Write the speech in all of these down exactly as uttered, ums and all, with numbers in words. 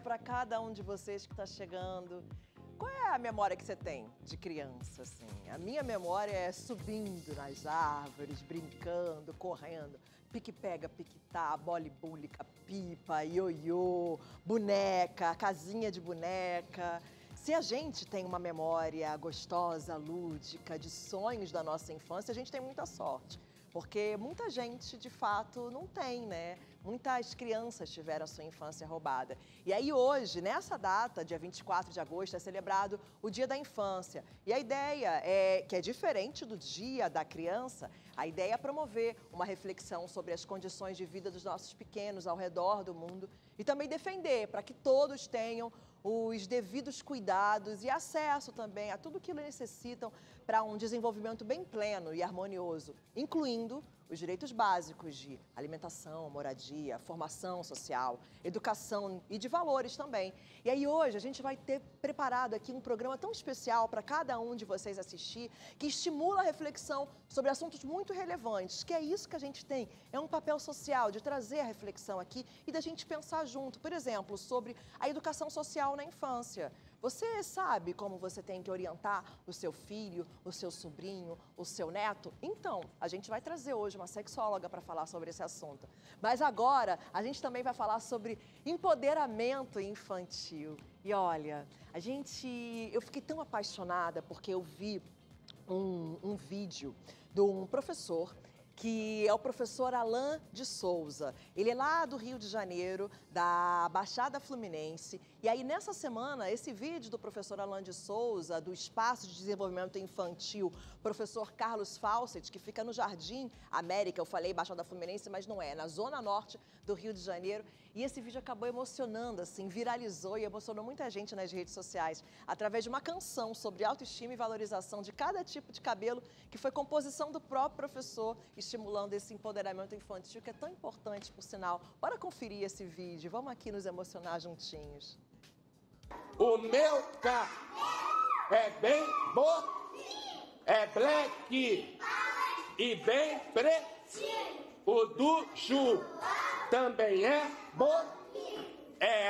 para cada um de vocês que está chegando. Qual é a memória que você tem de criança, assim? A minha memória é subindo nas árvores, brincando, correndo. Pique-pega, pique-tá, bola e búlica, pipa, ioiô, boneca, casinha de boneca. Se a gente tem uma memória gostosa, lúdica, de sonhos da nossa infância, a gente tem muita sorte. Porque muita gente, de fato, não tem, né? Muitas crianças tiveram a sua infância roubada. E aí hoje, nessa data, dia vinte e quatro de agosto, é celebrado o Dia da Infância. E a ideia é que é diferente do Dia da Criança, a ideia é promover uma reflexão sobre as condições de vida dos nossos pequenos ao redor do mundo e também defender para que todos tenham os devidos cuidados e acesso também a tudo que eles necessitam para um desenvolvimento bem pleno e harmonioso, incluindo os direitos básicos de alimentação, moradia, formação social, educação e de valores também. E aí hoje a gente vai ter preparado aqui um programa tão especial para cada um de vocês assistir, que estimula a reflexão sobre assuntos muito relevantes, que é isso que a gente tem, é um papel social de trazer a reflexão aqui e da gente pensar junto, por exemplo, sobre a educação social na infância. Você sabe como você tem que orientar o seu filho, o seu sobrinho, o seu neto? Então, a gente vai trazer hoje uma sexóloga para falar sobre esse assunto. Mas agora, a gente também vai falar sobre empoderamento infantil. E olha, a gente... Eu fiquei tão apaixonada porque eu vi um, um vídeo de um professor que é o professor Alan de Souza. Ele é lá do Rio de Janeiro, da Baixada Fluminense. E aí, nessa semana, esse vídeo do professor Alan de Souza, do Espaço de Desenvolvimento Infantil, professor Carlos Fawcett, que fica no Jardim América, eu falei Baixada Fluminense, mas não é, é na zona norte do Rio de Janeiro. E esse vídeo acabou emocionando, assim, viralizou e emocionou muita gente nas redes sociais, através de uma canção sobre autoestima e valorização de cada tipo de cabelo, que foi composição do próprio professor, estimulando esse empoderamento infantil, que é tão importante, por sinal. Bora conferir esse vídeo, vamos aqui nos emocionar juntinhos. O meu carro é bem bom, é black e bem pretinho. O do Ju também é bom, é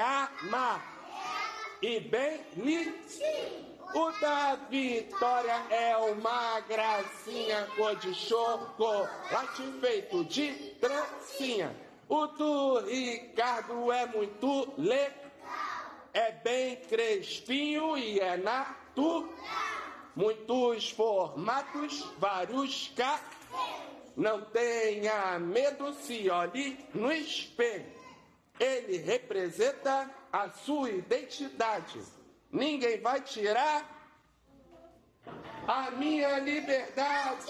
amar e bem lisinho. O da Vitória é uma gracinha, cor de chocolate feito de trancinha. O do Ricardo é muito legal, é bem crespinho e é natural. Muitos formatos, vários cabelos. Não tenha medo, se olhe no espelho. Ele representa a sua identidade. Ninguém vai tirar a minha liberdade.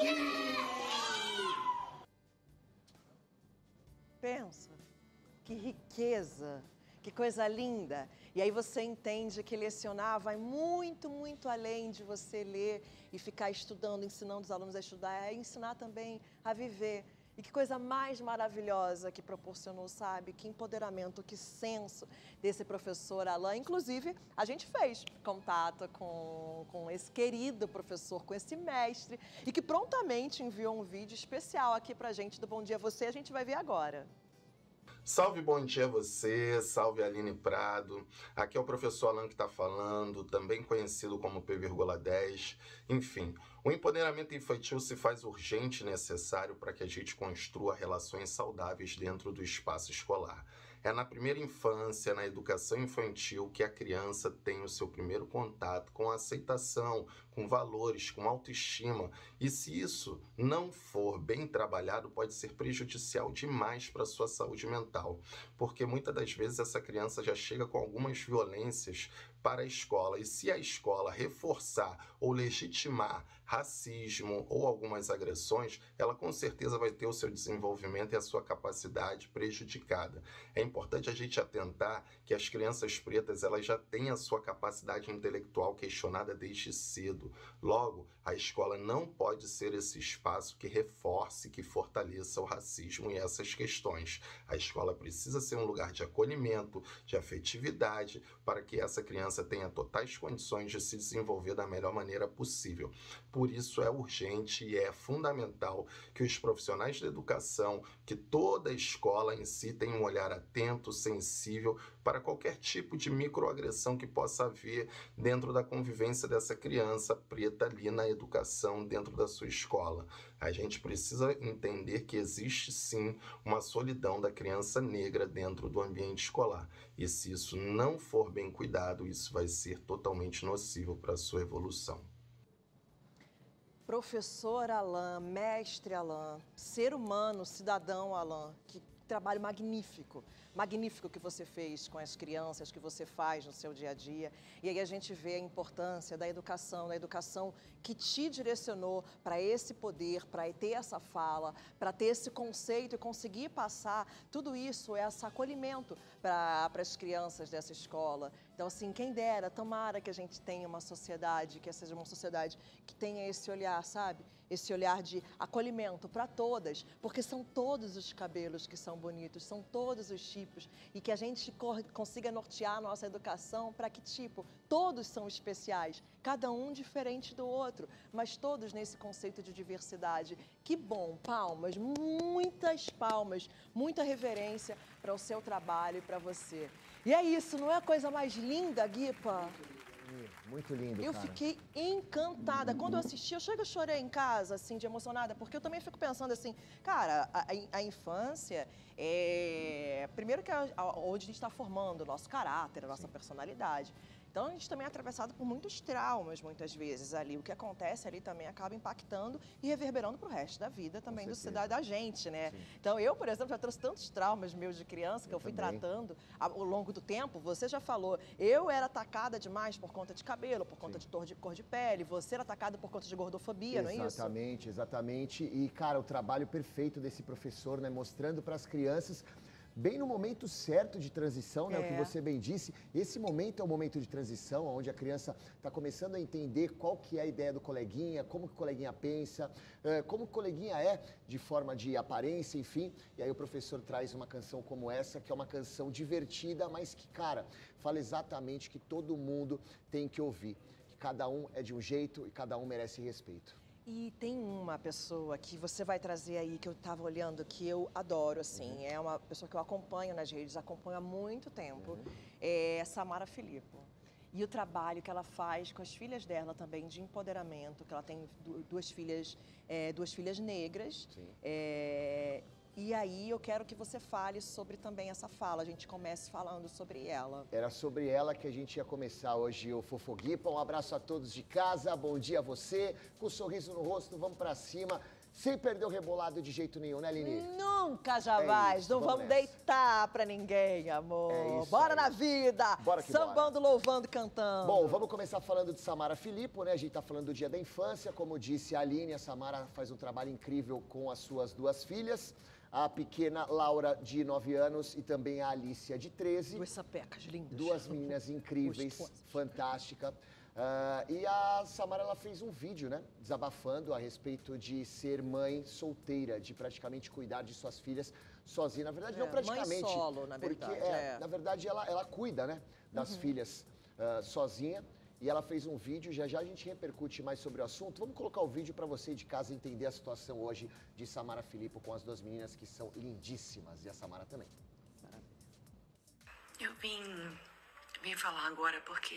Pensa, que riqueza, que coisa linda. E aí você entende que lecionar vai muito, muito além de você ler e ficar estudando, ensinando os alunos a estudar, é ensinar também a viver. E que coisa mais maravilhosa que proporcionou, sabe? Que empoderamento, que senso desse professor Alan. Inclusive, a gente fez contato com, com esse querido professor, com esse mestre, e que prontamente enviou um vídeo especial aqui pra gente do Bom Dia Você. A gente vai ver agora. Salve, bom dia a você, salve Aline Prado, aqui é o professor Alan que está falando, também conhecido como P dez. Enfim, o empoderamento infantil se faz urgente e necessário para que a gente construa relações saudáveis dentro do espaço escolar. É na primeira infância, na educação infantil, que a criança tem o seu primeiro contato com a aceitação, com valores, com autoestima. E se isso não for bem trabalhado, pode ser prejudicial demais para a sua saúde mental. Porque muitas das vezes essa criança já chega com algumas violências para a escola. E se a escola reforçar ou legitimar racismo ou algumas agressões, ela com certeza vai ter o seu desenvolvimento e a sua capacidade prejudicada. É importante a gente atentar que as crianças pretas elas já têm a sua capacidade intelectual questionada desde cedo. Logo, a escola não pode ser esse espaço que reforce, que fortaleça o racismo e essas questões. A escola precisa ser um lugar de acolhimento, de afetividade, para que essa criança criança tenha totais condições de se desenvolver da melhor maneira possível. Por isso é urgente e é fundamental que os profissionais da educação, que toda a escola em si tenha um olhar atento, sensível para qualquer tipo de microagressão que possa haver dentro da convivência dessa criança preta ali na educação dentro da sua escola. A gente precisa entender que existe sim uma solidão da criança negra dentro do ambiente escolar. E se isso não for bem cuidado, isso vai ser totalmente nocivo para a sua evolução. Professor Alain, mestre Alain, ser humano, cidadão Alain, que trabalho magnífico, magnífico que você fez com as crianças, que você faz no seu dia a dia. E aí a gente vê a importância da educação, da educação que te direcionou para esse poder, para ter essa fala, para ter esse conceito e conseguir passar tudo isso, esse acolhimento para as crianças dessa escola. Então, assim, quem dera, tomara que a gente tenha uma sociedade, que seja uma sociedade que tenha esse olhar, sabe? Esse olhar de acolhimento para todas, porque são todos os cabelos que são bonitos, são todos os tipos, e que a gente consiga nortear a nossa educação para que, tipo, todos são especiais, cada um diferente do outro, mas todos nesse conceito de diversidade. Que bom, palmas, muitas palmas, muita reverência para o seu trabalho e para você. E é isso, não é a coisa mais linda, Guipa? Muito lindo, Eu cara. fiquei encantada. Quando eu assisti, eu chego a chorar em casa, assim, de emocionada, porque eu também fico pensando assim, cara, a, a infância é... Primeiro que é onde a gente está formando o nosso caráter, a nossa Sim. personalidade. Então, a gente também é atravessado por muitos traumas, muitas vezes, ali. O que acontece ali também acaba impactando e reverberando para o resto da vida também do cidade da gente, né? Sim. Então, eu, por exemplo, já trouxe tantos traumas meus de criança que eu, eu fui também. tratando ao longo do tempo. Você já falou, eu era atacada demais por conta de cabelo, por conta Sim. de cor, de cor de pele. Você era atacada por conta de gordofobia, exatamente, não é isso? Exatamente, exatamente. E, cara, o trabalho perfeito desse professor, né? Mostrando para as crianças... Bem no momento certo de transição, né? É. O que você bem disse, esse momento é o momento de transição, onde a criança está começando a entender qual que é a ideia do coleguinha, como que o coleguinha pensa, como o coleguinha é de forma de aparência, enfim. E aí o professor traz uma canção como essa, que é uma canção divertida, mas que, cara, fala exatamente que todo mundo tem que ouvir. Que cada um é de um jeito e cada um merece respeito. E tem uma pessoa que você vai trazer aí, que eu estava olhando, que eu adoro, assim. Uhum. É uma pessoa que eu acompanho nas redes, acompanho há muito tempo. Uhum. É Samara Filippo. E o trabalho que ela faz com as filhas dela também, de empoderamento, que ela tem duas filhas, é, duas filhas negras. Sim. É, e aí eu quero que você fale sobre também essa fala, a gente comece falando sobre ela. Era sobre ela que a gente ia começar hoje o Fofoguipa. Um abraço a todos de casa, bom dia a você, com um sorriso no rosto, vamos pra cima, sem perder o rebolado de jeito nenhum, né, Aline? Nunca, jamais, é não vamos, vamos deitar pra ninguém, amor. É isso Bora aí. Na vida, bora que sambando, bora. Louvando e cantando. Bom, vamos começar falando de Samara Filippo, né? A gente tá falando do Dia da Infância, como disse a Aline, a Samara faz um trabalho incrível com as suas duas filhas. A pequena Laura, de nove anos, e também a Alicia, de treze. Duas sapecas lindas. Duas meninas incríveis, fantástica. Uh, e a Samara, ela fez um vídeo, né, desabafando a respeito de ser mãe solteira, de praticamente cuidar de suas filhas sozinha. Na verdade, é, não praticamente. Mãe solo, na verdade. Porque, é, é. na verdade, ela, ela cuida, né, das uhum. filhas uh, sozinha. E ela fez um vídeo, já já a gente repercute mais sobre o assunto. Vamos colocar o vídeo para você de casa entender a situação hoje de Samara Filippo com as duas meninas que são lindíssimas. E a Samara também. Eu vim, vim falar agora porque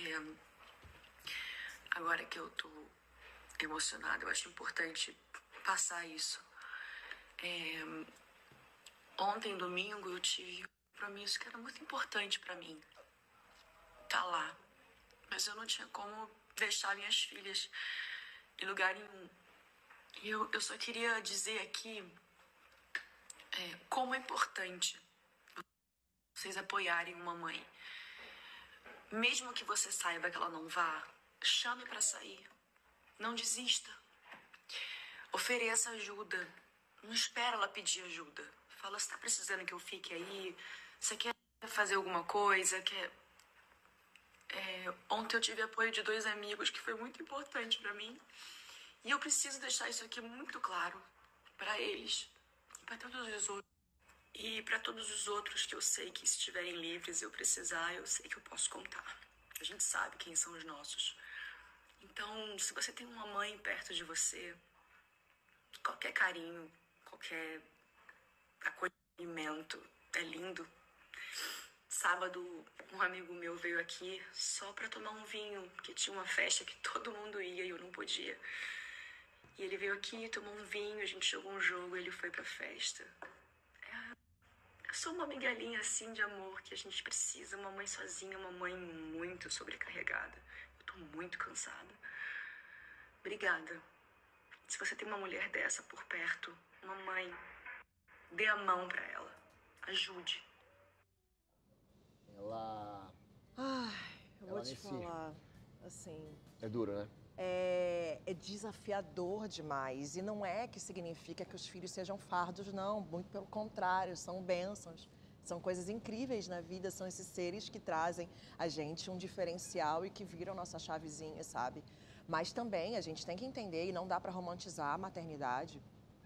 agora que eu tô emocionada, eu acho importante passar isso. É, ontem, domingo, eu tive um compromisso que era muito importante para mim. Tá lá. Mas eu não tinha como deixar minhas filhas em lugar nenhum. E eu, eu só queria dizer aqui é, como é importante vocês apoiarem uma mãe. Mesmo que você saiba que ela não vá, chame para sair. Não desista. Ofereça ajuda. Não espera ela pedir ajuda. Fala, você tá precisando que eu fique aí? Você quer fazer alguma coisa? Quer... É, ontem eu tive apoio de dois amigos que foi muito importante para mim e eu preciso deixar isso aqui muito claro para eles e para todos os outros e para todos os outros que eu sei que se estiverem livres eu precisar, eu sei que eu posso contar. A gente gente sabe quem são os nossos. Então, se você tem uma mãe perto de você, qualquer carinho, qualquer acolhimento é lindo. Sábado, um amigo meu veio aqui só pra tomar um vinho, porque tinha uma festa que todo mundo ia e eu não podia. E ele veio aqui, tomou um vinho, a gente jogou um jogo e ele foi pra festa. É, eu sou uma migalhinha assim de amor que a gente precisa, uma mãe sozinha, uma mãe muito sobrecarregada. Eu tô muito cansada. Obrigada. Se você tem uma mulher dessa por perto, uma mãe, dê a mão pra ela. Ajude. Ela... Ai, eu Ela vou te nesse- falar, assim, É duro, né? é, é desafiador demais. E não é que significa que os filhos sejam fardos, não. Muito pelo contrário, são bênçãos. São coisas incríveis na vida, são esses seres que trazem a gente um diferencial e que viram nossa chavezinha, sabe? Mas também a gente tem que entender, e não dá para romantizar a maternidade,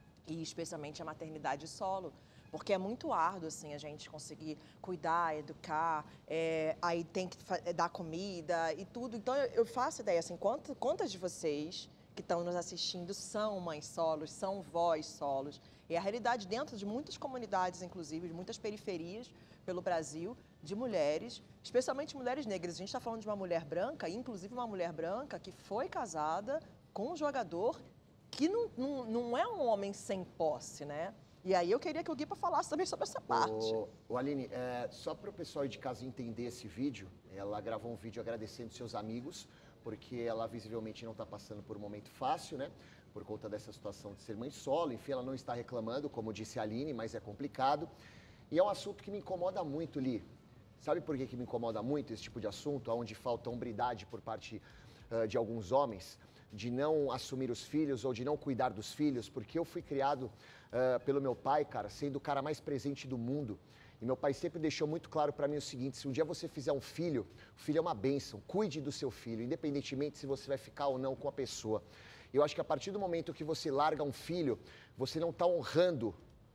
e especialmente a maternidade solo, porque é muito árduo, assim, a gente conseguir cuidar, educar, é, aí tem que fa- dar comida e tudo. Então, eu, eu faço ideia, assim, quanto, quantas de vocês que estão nos assistindo são mães solos, são vós solos? E a realidade dentro de muitas comunidades, inclusive, de muitas periferias pelo Brasil, de mulheres, especialmente mulheres negras. A gente está falando de uma mulher branca, inclusive uma mulher branca que foi casada com um jogador que não, não, não é um homem sem posse, né? E aí eu queria que o Guipa falasse também sobre essa parte. Ô, ô, Aline, é, só para o pessoal de casa entender esse vídeo, ela gravou um vídeo agradecendo seus amigos, porque ela visivelmente não está passando por um momento fácil, né? Por conta dessa situação de ser mãe solo. Enfim, ela não está reclamando, como disse a Aline, mas é complicado. E é um assunto que me incomoda muito, Li. Sabe por que, que me incomoda muito esse tipo de assunto, onde falta hombridade por parte uh, de alguns homens, de não assumir os filhos ou de não cuidar dos filhos? Porque eu fui criado uh, pelo meu pai, cara, sendo o cara mais presente do mundo. E meu pai sempre deixou muito claro para mim o seguinte: se um dia você fizer um filho, o filho é uma bênção, cuide do seu filho, independentemente se você vai ficar ou não com a pessoa. Eu acho que a partir do momento que você larga um filho, você não está honrando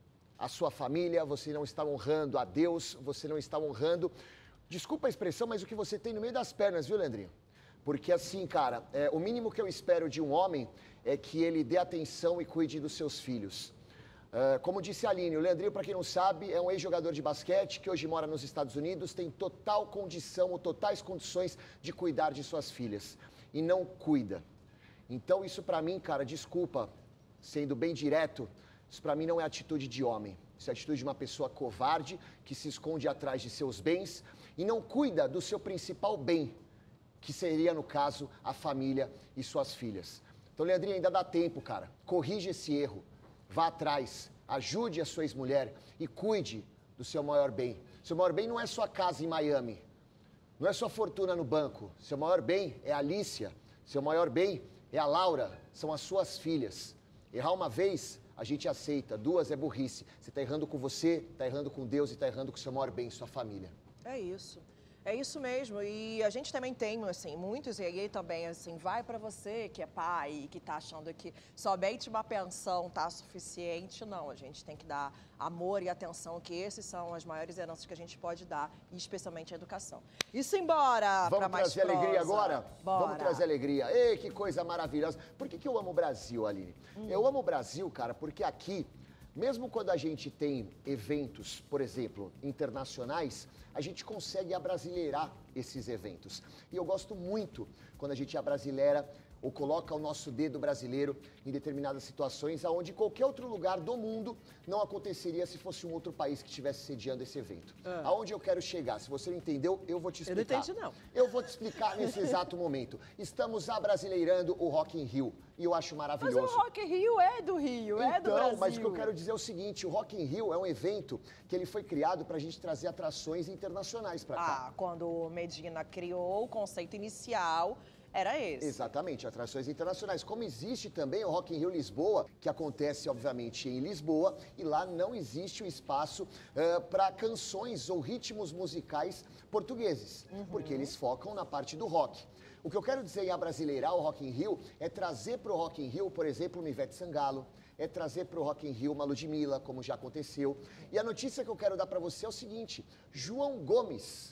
a sua família, você não está honrando a Deus, você não está honrando, desculpa a expressão, mas o que você tem no meio das pernas, viu, Leandrinho? Porque assim, cara, é, o mínimo que eu espero de um homem é que ele dê atenção e cuide dos seus filhos. Uh, como disse a Aline, o Leandrinho, para quem não sabe, é um ex-jogador de basquete que hoje mora nos Estados Unidos, tem total condição ou totais condições de cuidar de suas filhas e não cuida. Então isso para mim, cara, desculpa, sendo bem direto, isso para mim não é atitude de homem. Isso é atitude de uma pessoa covarde que se esconde atrás de seus bens e não cuida do seu principal bem, que seria, no caso, a família e suas filhas. Então, Leandrinho, ainda dá tempo, cara. Corrige esse erro. Vá atrás, ajude a sua ex-mulher e cuide do seu maior bem. Seu maior bem não é sua casa em Miami, não é sua fortuna no banco. Seu maior bem é a Alicia, seu maior bem é a Laura, são as suas filhas. Errar uma vez, a gente aceita, duas é burrice. Você está errando com você, está errando com Deus e está errando com o seu maior bem, sua família. É isso. É isso mesmo, e a gente também tem, assim, muitos, e aí também, assim, vai pra você que é pai e que tá achando que somente uma pensão tá suficiente. Não, a gente tem que dar amor e atenção, que esses são as maiores heranças que a gente pode dar, e especialmente a educação. Isso embora pra Vamos mais trazer alegria prosa. agora? Bora. Vamos trazer alegria. Ei, que coisa maravilhosa. Por que, que eu amo o Brasil, Aline? Hum. Eu amo o Brasil, cara, porque aqui, mesmo quando a gente tem eventos, por exemplo, internacionais, a gente consegue abrasileirar esses eventos. E eu gosto muito quando a gente abrasileira ou coloca o nosso dedo brasileiro em determinadas situações onde qualquer outro lugar do mundo não aconteceria se fosse um outro país que estivesse sediando esse evento. Ah. Aonde eu quero chegar? Se você não entendeu, eu vou te explicar. Eu não entendi, não. Eu vou te explicar nesse exato momento. Estamos abrasileirando o Rock in Rio e eu acho maravilhoso. Mas o Rock in Rio é do Rio, então, é do Brasil. Mas o que eu quero dizer é o seguinte, o Rock in Rio é um evento que ele foi criado para a gente trazer atrações internacionais para cá. Ah, quando o Medina criou o conceito inicial, era esse. Exatamente, atrações internacionais. Como existe também o Rock in Rio Lisboa, que acontece, obviamente, em Lisboa, e lá não existe o espaço uh, para canções ou ritmos musicais portugueses, uhum. porque eles focam na parte do rock. O que eu quero dizer em abrasileirar o Rock in Rio é trazer para o Rock in Rio, por exemplo, uma Ivete Sangalo, é trazer para o Rock in Rio uma Ludmilla, como já aconteceu. E a notícia que eu quero dar para você é o seguinte, João Gomes,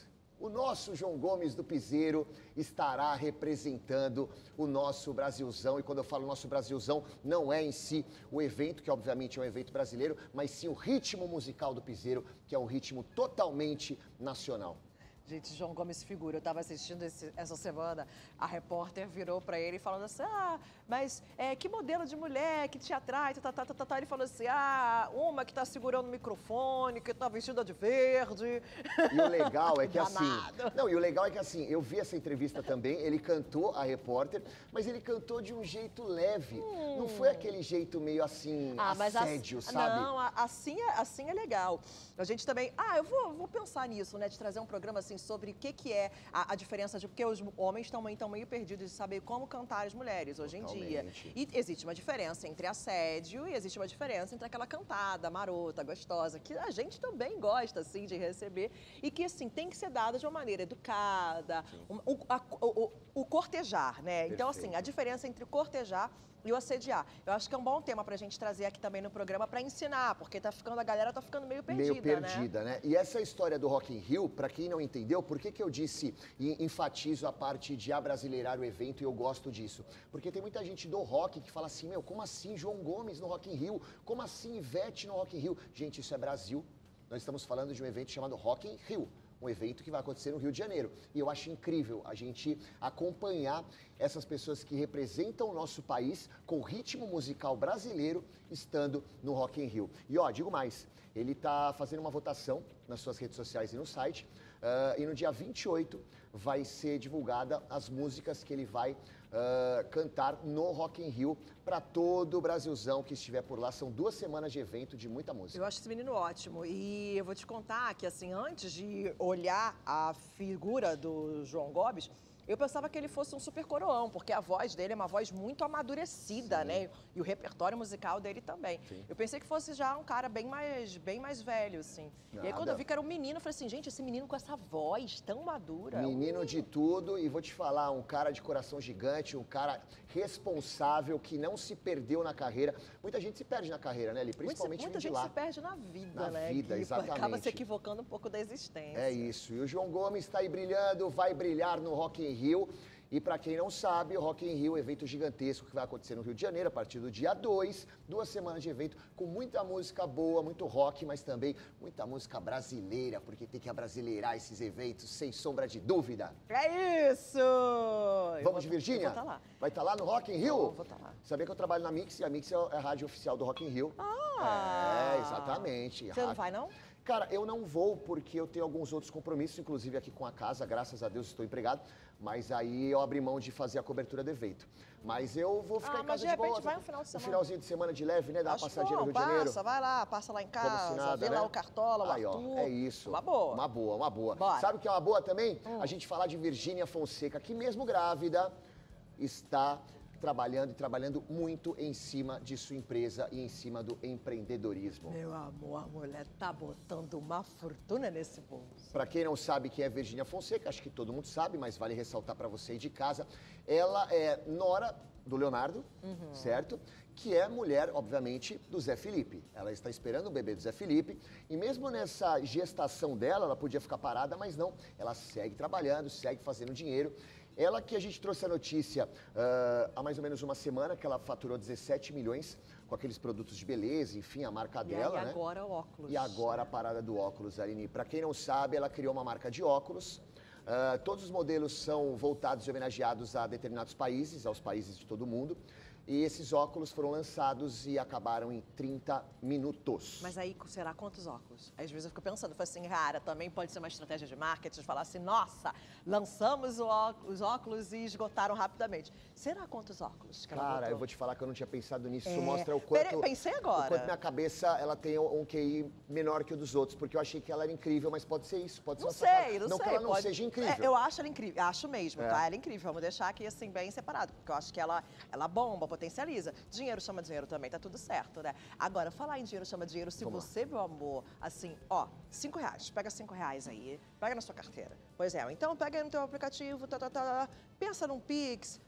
o nosso João Gomes do Piseiro estará representando o nosso Brasilzão. E quando eu falo nosso Brasilzão, não é em si o evento, que obviamente é um evento brasileiro, mas sim o ritmo musical do Piseiro, que é um ritmo totalmente nacional. Gente, João Gomes figura. Eu estava assistindo esse, essa semana, a repórter virou para ele falando assim, ah, mas é, que modelo de mulher que te atrai? Tá, tá, tá, tá, tá. Ele falou assim, ah, uma que está segurando o microfone, que está vestida de verde. E o legal é que assim... Danado. Não, e o legal é que assim, eu vi essa entrevista também, ele cantou, a repórter, mas ele cantou de um jeito leve. Hum. Não foi aquele jeito meio assim, ah, assédio, mas sabe? Não, assim é, assim é legal. A gente também... Ah, eu vou, vou pensar nisso, né? De trazer um programa assim sobre o que, que é a, a diferença de... Porque os homens estão tão meio perdidos de saber como cantar as mulheres hoje Totalmente. em dia. E existe uma diferença entre assédio e existe uma diferença entre aquela cantada marota, gostosa, que a gente também gosta, assim, de receber. E que, assim, tem que ser dada de uma maneira educada, um, o, a, o, o cortejar, né? Perfeito. Então, assim, a diferença entre o cortejar e o assediar. Eu acho que é um bom tema pra gente trazer aqui também no programa pra ensinar, porque tá ficando, a galera tá ficando meio perdida, meio perdida, né? né? E essa história do Rock in Rio, pra quem não entendeu, por que que eu disse e enfatizo a parte de abrasileirar o evento e eu gosto disso? Porque tem muita gente do rock que fala assim, meu, como assim João Gomes no Rock in Rio? Como assim Ivete no Rock in Rio? Gente, isso é Brasil. Nós estamos falando de um evento chamado Rock in Rio. Um evento que vai acontecer no Rio de Janeiro. E eu acho incrível a gente acompanhar essas pessoas que representam o nosso país com ritmo musical brasileiro estando no Rock in Rio. E ó, digo mais, ele está fazendo uma votação nas suas redes sociais e no site, uh, e no dia vinte e oito vai ser divulgada as músicas que ele vai uh, cantar no Rock in Rio para todo o Brasilzão que estiver por lá. São duas semanas de evento de muita música. Eu acho esse menino ótimo. E eu vou te contar que, assim, antes de olhar a figura do João Gomes, eu pensava que ele fosse um super coroão, porque a voz dele é uma voz muito amadurecida, sim, né? E o repertório musical dele também. Sim. Eu pensei que fosse já um cara bem mais, bem mais velho, assim. Nada. E aí quando eu vi que era um menino, eu falei assim, gente, esse menino com essa voz tão madura. Menino uh. de tudo, e vou te falar, um cara de coração gigante, um cara responsável, que não se perdeu na carreira. Muita gente se perde na carreira, né, Li? Principalmente Muita, muita gente lá. se perde na vida, na né? Na vida, que exatamente. Acaba se equivocando um pouco da existência. É isso. E o João Gomes está aí brilhando, vai brilhar no Rock in Rio. E para quem não sabe, o Rock in Rio é um evento gigantesco que vai acontecer no Rio de Janeiro a partir do dia dois, duas semanas de evento com muita música boa, muito rock, mas também muita música brasileira, porque tem que abrasileirar esses eventos, sem sombra de dúvida. É isso! Vamos de Virgínia? Vou estar lá. Vai estar lá no Rock in Rio? Vou, vou estar lá. Sabia que eu trabalho na Mix e a Mix é a rádio oficial do Rock in Rio. Ah! É, exatamente. Você não vai, não? Cara, eu não vou porque eu tenho alguns outros compromissos, inclusive aqui com a casa, graças a Deus estou empregado, mas aí eu abri mão de fazer a cobertura do evento. Mas eu vou ficar ah, em casa de de boa. Mas de repente vai um final de semana. Um finalzinho de semana de leve, né? Dá uma Acho passadinha bom, no Rio passa, de Janeiro. vai lá, passa lá em casa, nada, vê né? lá o Cartola, o Aí, Arthur. ó, é isso. Uma boa. Uma boa, uma boa. Bora. Sabe o que é uma boa também? Hum. A gente falar de Virgínia Fonseca, que mesmo grávida, está trabalhando e trabalhando muito em cima de sua empresa e em cima do empreendedorismo. Meu amor, a mulher tá botando uma fortuna nesse bolso. Para quem não sabe quem é Virgínia Fonseca, acho que todo mundo sabe, mas vale ressaltar para você aí de casa, ela é nora do Leonardo, uhum. certo? Que é mulher, obviamente, do Zé Felipe. Ela está esperando o bebê do Zé Felipe e mesmo nessa gestação dela, ela podia ficar parada, mas não. Ela segue trabalhando, segue fazendo dinheiro. Ela que a gente trouxe a notícia uh, há mais ou menos uma semana, que ela faturou dezessete milhões com aqueles produtos de beleza, enfim, a marca e dela, aí, né? E agora o óculos. E agora a parada do óculos, Aline. Para quem não sabe, ela criou uma marca de óculos. Uh, todos os modelos são voltados e homenageados a determinados países, aos países de todo o mundo. E esses óculos foram lançados e acabaram em trinta minutos. Mas aí, será quantos óculos? Às vezes eu fico pensando, eu falo assim, cara, também pode ser uma estratégia de marketing, falar assim, nossa, lançamos os óculos e esgotaram rapidamente. Será quantos óculos que ela Cara, botou? eu vou te falar que eu não tinha pensado nisso. Isso é... mostra o quanto... Pera, pensei agora. O quanto minha cabeça, ela tem um Q I menor que o dos outros, porque eu achei que ela era incrível, mas pode ser isso, pode ser não uma sei, sacada. não, não sei. que ela não pode... seja incrível. É, eu acho ela incrível, acho mesmo, é. tá? Ela é incrível, vamos deixar aqui assim bem separado, porque eu acho que ela, ela bomba, potencializa. Dinheiro chama dinheiro também, tá tudo certo, né? Agora, falar em dinheiro chama dinheiro, se Vamos você, lá. meu amor, assim, ó, cinco reais, pega cinco reais aí, pega na sua carteira. Pois é, então pega aí no teu aplicativo, tá, tá, tá, pensa num Pix,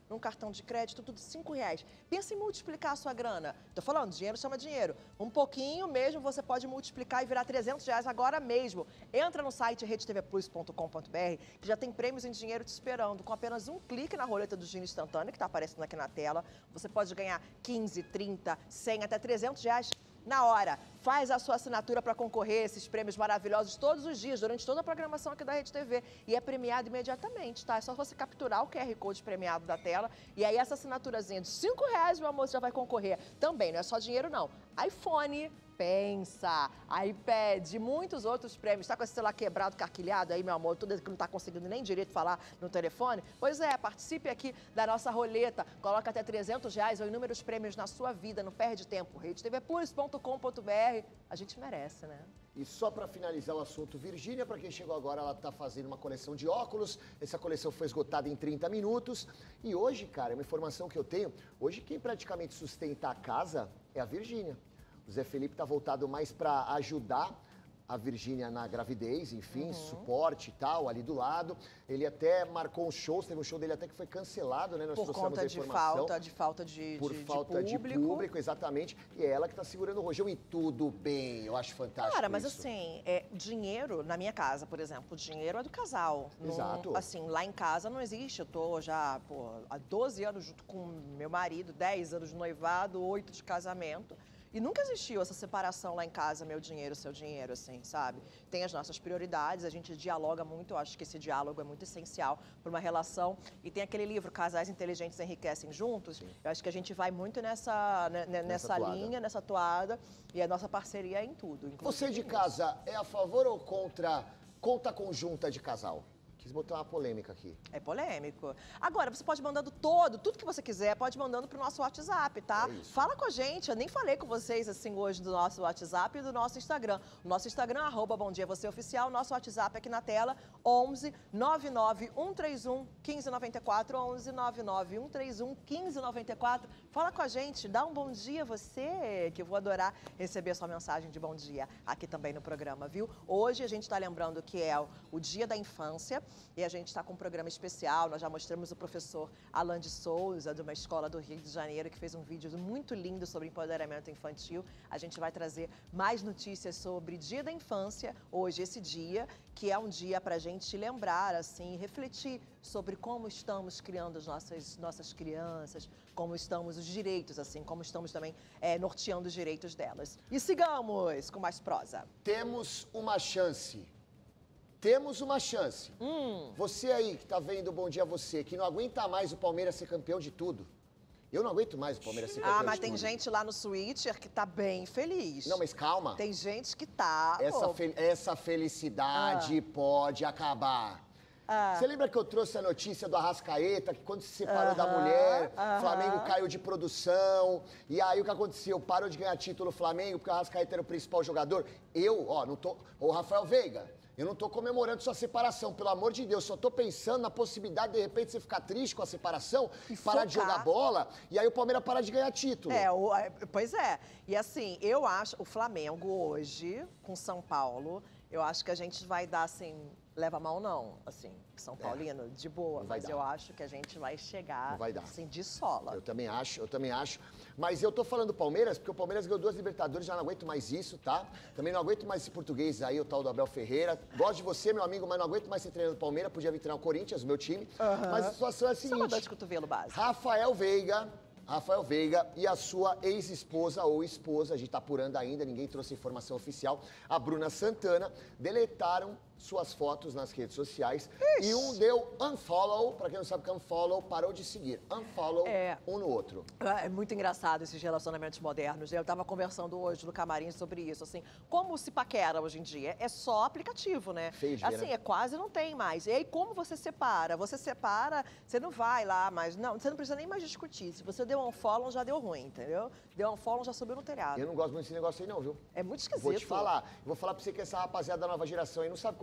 num cartão de crédito, tudo cinco reais. Pensa em multiplicar a sua grana. Tô falando, dinheiro chama dinheiro. Um pouquinho mesmo você pode multiplicar e virar trezentos reais agora mesmo. Entra no site rede t v plus ponto com ponto b r que já tem prêmios em dinheiro te esperando. Com apenas um clique na roleta do Giro Instantâneo, que está aparecendo aqui na tela, você pode ganhar quinze, trinta, cem, até trezentos reais na hora. Faz a sua assinatura para concorrer a esses prêmios maravilhosos todos os dias, durante toda a programação aqui da Rede T V. E é premiado imediatamente, tá? É só você capturar o Q R Code premiado da tela e aí essa assinaturazinha de cinco reais, meu amor, você já vai concorrer. Também, não é só dinheiro, não. iPhone, pensa, iPad, muitos outros prêmios. Tá com esse celular quebrado, carquilhado aí, meu amor, tudo que não tá conseguindo nem direito falar no telefone? Pois é, participe aqui da nossa roleta, coloca até trezentos reais ou inúmeros prêmios na sua vida, não perde tempo. rede t v plus ponto com ponto b r, a gente merece, né? E só para finalizar o assunto, Virgínia, para quem chegou agora, ela está fazendo uma coleção de óculos. Essa coleção foi esgotada em trinta minutos. E hoje, cara, uma informação que eu tenho, hoje quem praticamente sustenta a casa é a Virgínia. O Zé Felipe está voltado mais para ajudar a Virgínia na gravidez, enfim, uhum. suporte e tal, ali do lado. Ele até marcou uns shows, teve um show dele até que foi cancelado, né? Nós Por conta de falta, de falta de Por de, falta de público. de público, exatamente. E é ela que está segurando o rojão e tudo bem, eu acho fantástico Cara, mas isso. assim, é, dinheiro, na minha casa, por exemplo, dinheiro é do casal. Exato. Não, assim, lá em casa não existe, eu tô já, pô, há doze anos junto com meu marido, dez anos de noivado, oito de casamento. E nunca existiu essa separação lá em casa, meu dinheiro, seu dinheiro, assim, sabe? Tem as nossas prioridades, a gente dialoga muito, eu acho que esse diálogo é muito essencial para uma relação. E tem aquele livro, Casais Inteligentes Enriquecem Juntos, Sim. eu acho que a gente vai muito nessa, né, nessa, nessa linha, nessa toada, e a nossa parceria é em tudo. Você de casa é a favor ou contra conta conjunta de casal? Quis botar uma polêmica aqui. É polêmico. Agora, você pode mandando todo, tudo que você quiser, pode mandando pro nosso WhatsApp, tá? É isso. Fala com a gente, eu nem falei com vocês assim hoje do nosso WhatsApp e do nosso Instagram. O nosso Instagram, arroba Bom Dia Você Oficial, nosso WhatsApp aqui na tela, onze nove nove um três um um cinco nove quatro, onze nove nove um três um um cinco nove quatro. Fala com a gente, dá um bom dia a você, que eu vou adorar receber a sua mensagem de bom dia aqui também no programa, viu? Hoje a gente está lembrando que é o, o Dia da Infância, e a gente está com um programa especial. Nós já mostramos o professor Alan de Souza, de uma escola do Rio de Janeiro, que fez um vídeo muito lindo sobre empoderamento infantil. A gente vai trazer mais notícias sobre Dia da Infância, hoje, esse dia, que é um dia para a gente lembrar, assim, refletir sobre como estamos criando as nossas, nossas crianças, como estamos os direitos, assim, como estamos também é, norteando os direitos delas. E sigamos com mais prosa. Temos uma chance. Temos uma chance. Hum. Você aí que tá vendo Bom Dia Você, que não aguenta mais o Palmeiras ser campeão de tudo. Eu não aguento mais o Palmeiras ser campeão de tudo. Ah, mas tem gente lá no Switcher que tá bem feliz. Não, mas calma. Tem gente que tá... Essa, oh. fe essa felicidade ah. pode acabar. Ah. Você lembra que eu trouxe a notícia do Arrascaeta, que quando se separou uh-huh, da mulher, o uh-huh. Flamengo caiu de produção, e aí o que aconteceu? Parou de ganhar título o Flamengo, porque o Arrascaeta era o principal jogador. Eu, ó, não tô... Ô, Rafael Veiga, eu não tô comemorando sua separação, pelo amor de Deus. Só tô pensando na possibilidade, de repente, você ficar triste com a separação, e parar focar. de jogar bola, e aí o Palmeiras parar de ganhar título. É, o, pois é. E assim, eu acho, o Flamengo hoje, com São Paulo, eu acho que a gente vai dar, assim, leva mal não, assim, São Paulino, é, de boa. Mas dar. eu acho que a gente vai chegar, vai dar. assim, de sola. Eu também acho, eu também acho. Mas eu tô falando do Palmeiras, porque o Palmeiras ganhou duas Libertadores, já não aguento mais isso, tá? Também não aguento mais esse português aí, o tal do Abel Ferreira. Gosto de você, meu amigo, mas não aguento mais ser treinador do Palmeiras. Podia vir treinar o Corinthians, meu time. Uhum. Mas a situação é a seguinte. Só uma dor de cotovelo básico. Rafael Veiga... Rafael Veiga e a sua ex-esposa ou esposa, a gente tá apurando ainda, ninguém trouxe informação oficial, a Bruna Santana, deletaram suas fotos nas redes sociais. Ixi. E um deu unfollow, pra quem não sabe o que é unfollow, parou de seguir. Unfollow é. um no outro. É muito engraçado esses relacionamentos modernos. Eu tava conversando hoje no camarim sobre isso, assim, como se paquera hoje em dia? É só aplicativo, né? Feio de ver, assim, né? é quase não tem mais. E aí, como você separa? Você separa, você não vai lá mais, não, você não precisa nem mais discutir. Se você deu um unfollow, já deu ruim, entendeu? Deu um unfollow, já subiu no telhado. Eu não gosto muito desse negócio aí não, viu? É muito esquisito. Vou te falar. Eu vou falar pra você que essa rapaziada da nova geração aí não sabe